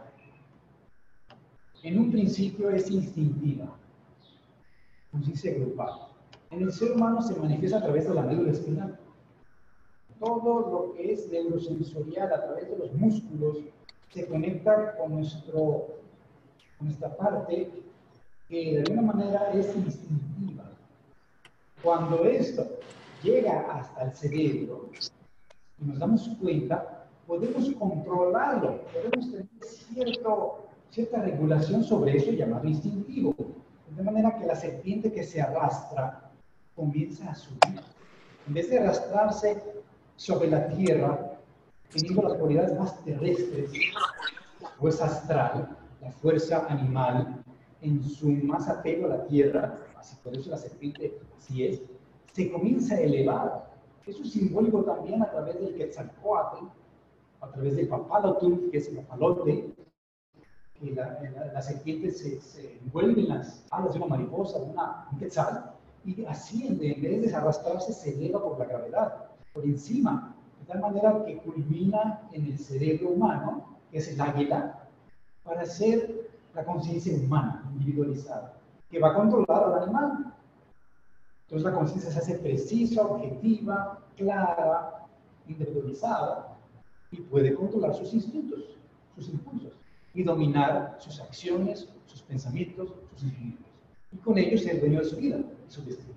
en un principio es instintiva, conciencia grupal. En el ser humano se manifiesta a través de la médula espinal. Todo lo que es neurosensorial a través de los músculos se conecta con, nuestro, con nuestra parte que de alguna manera es instintiva. Cuando esto llega hasta el cerebro y nos damos cuenta, podemos controlarlo, podemos tener cierto, cierta regulación sobre eso y llamarlo instintivo. De manera que la serpiente que se arrastra comienza a subir. En vez de arrastrarse sobre la tierra, teniendo las cualidades más terrestres, la fuerza astral, la fuerza animal, en su más apego a la tierra, así por eso la serpiente así es, se comienza a elevar. Eso es simbólico también a través del Quetzalcóatl, a través del papalotl, que es el papalote, que la, la, la serpiente se, se envuelve en las alas de una mariposa, de una, un quetzal, y asciende, en vez de arrastrarse, se eleva por la gravedad, por encima, de tal manera que culmina en el cerebro humano, que es el águila, para ser la conciencia humana, individualizada, que va a controlar al animal. Entonces la conciencia se hace precisa, objetiva, clara, individualizada, y puede controlar sus instintos, sus impulsos, y dominar sus acciones, sus pensamientos, sus sentimientos. Y con ello ser dueño de su vida, de su destino.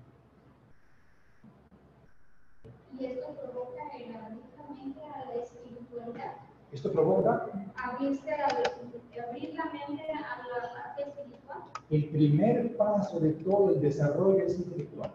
Y esto provoca el abrir la mente a la espiritualidad. Esto provoca Abrirse al, abrir la mente a la parte espiritual. el primer paso de todo el desarrollo es intelectual.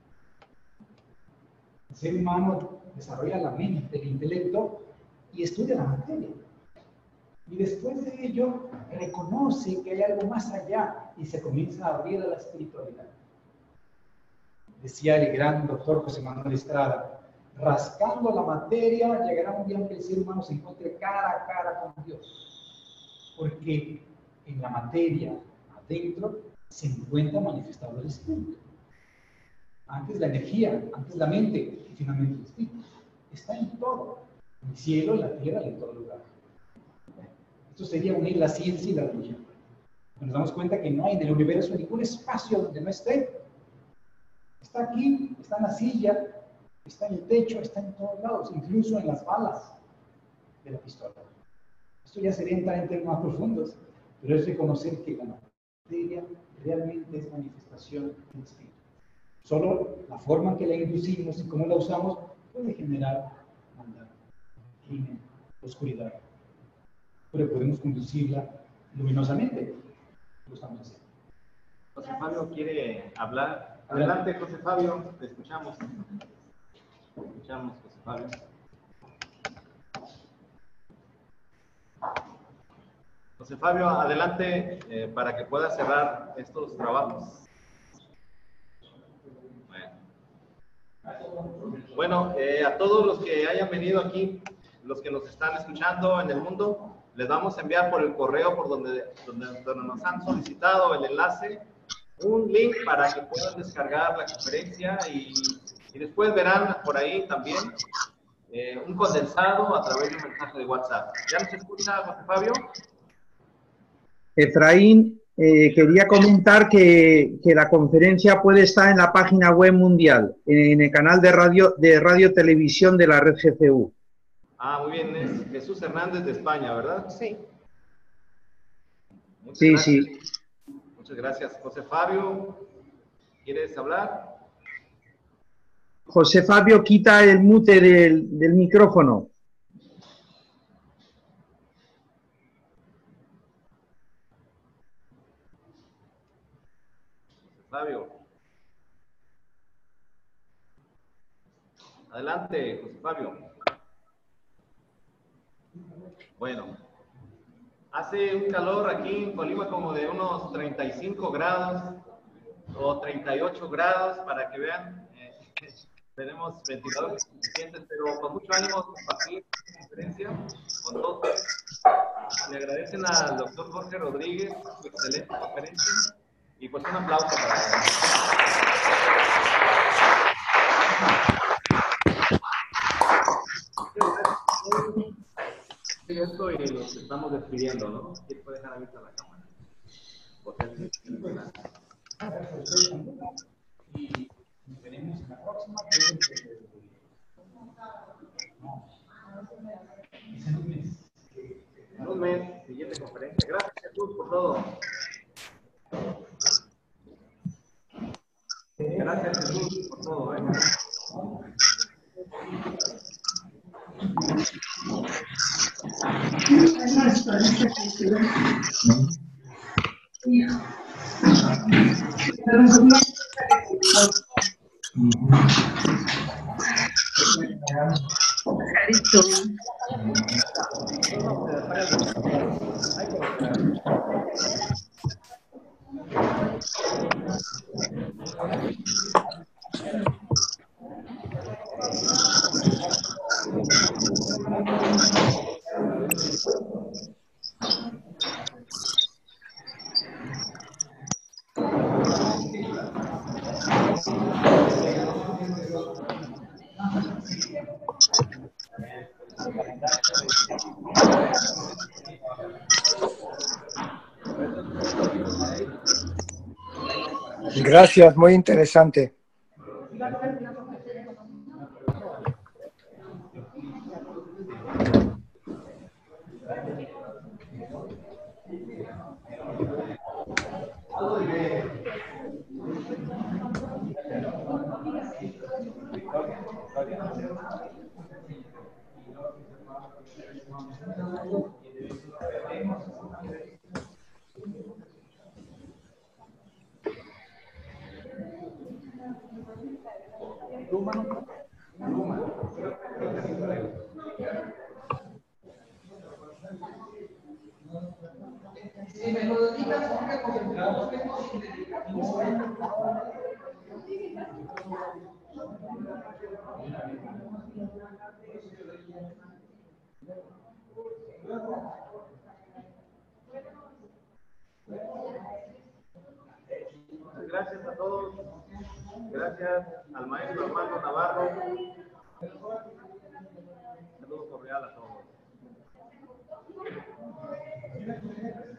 El ser humano desarrolla la mente, el intelecto y estudia la materia. Y después de ello reconoce que hay algo más allá y se comienza a abrir a la espiritualidad. Decía el gran doctor José Manuel Estrada, rascando la materia llegará un día en que el ser humano se encuentre cara a cara con Dios. Porque en la materia, adentro, se encuentra manifestado el espíritu. Antes la energía, antes la mente y finalmente el espíritu. Está en todo, en el cielo, en la tierra y en todo lugar. Esto sería unir la ciencia y la religión. Nos damos cuenta que no hay en el universo ningún espacio donde no esté. Está aquí, está en la silla, está en el techo, está en todos lados, incluso en las balas de la pistola. Esto ya sería entrar en temas más profundos, pero es reconocer que la materia realmente es manifestación del espíritu. Solo la forma en que la inducimos y cómo la usamos puede generar maldad, crimen, oscuridad. Pero podemos conducirla luminosamente. Lo estamos haciendo. José Fabio quiere hablar. Adelante, José Fabio, te escuchamos. Te escuchamos, José Fabio. José Fabio, adelante eh, para que pueda cerrar estos trabajos. Bueno, bueno eh, a todos los que hayan venido aquí, los que nos están escuchando en el mundo, les vamos a enviar por el correo por donde, donde, donde nos han solicitado el enlace, un link para que puedan descargar la conferencia y, y después verán por ahí también eh, un condensado a través de un mensaje de WhatsApp. ¿Ya nos escucha, José Fabio? Efraín, eh, quería comentar que, que la conferencia puede estar en la página web mundial, en el canal de radio, de radio televisión de la red G C U. Ah, muy bien, es Jesús Hernández de España, ¿verdad? Sí. Muchas sí, gracias. sí. Muchas gracias. José Fabio, ¿quieres hablar? José Fabio, quita el mute del, del micrófono. Fabio. Adelante, José Fabio. Bueno, hace un calor aquí en Colima como de unos treinta y cinco grados o treinta y ocho grados, para que vean. Eh, tenemos ventiladores suficientes, pero con mucho ánimo compartir esta conferencia con todos. Le agradecen al doctor Jorge Rodríguez su excelente conferencia y pues un aplauso para él. Esto y nos estamos despidiendo, ¿no? ¿Quién puede dejar abierta la cámara? Y veremos en la próxima. En un mes. En un mes, siguiente conferencia. Gracias, Jesús, por todo. Gracias, Jesús, por todo. ¿eh? Gracias, muy interesante. Si me lo dedicas, porque concentramos menos y dedicamos. Gracias a todos. Gracias al maestro Armando Navarro. Saludos cordiales a todos.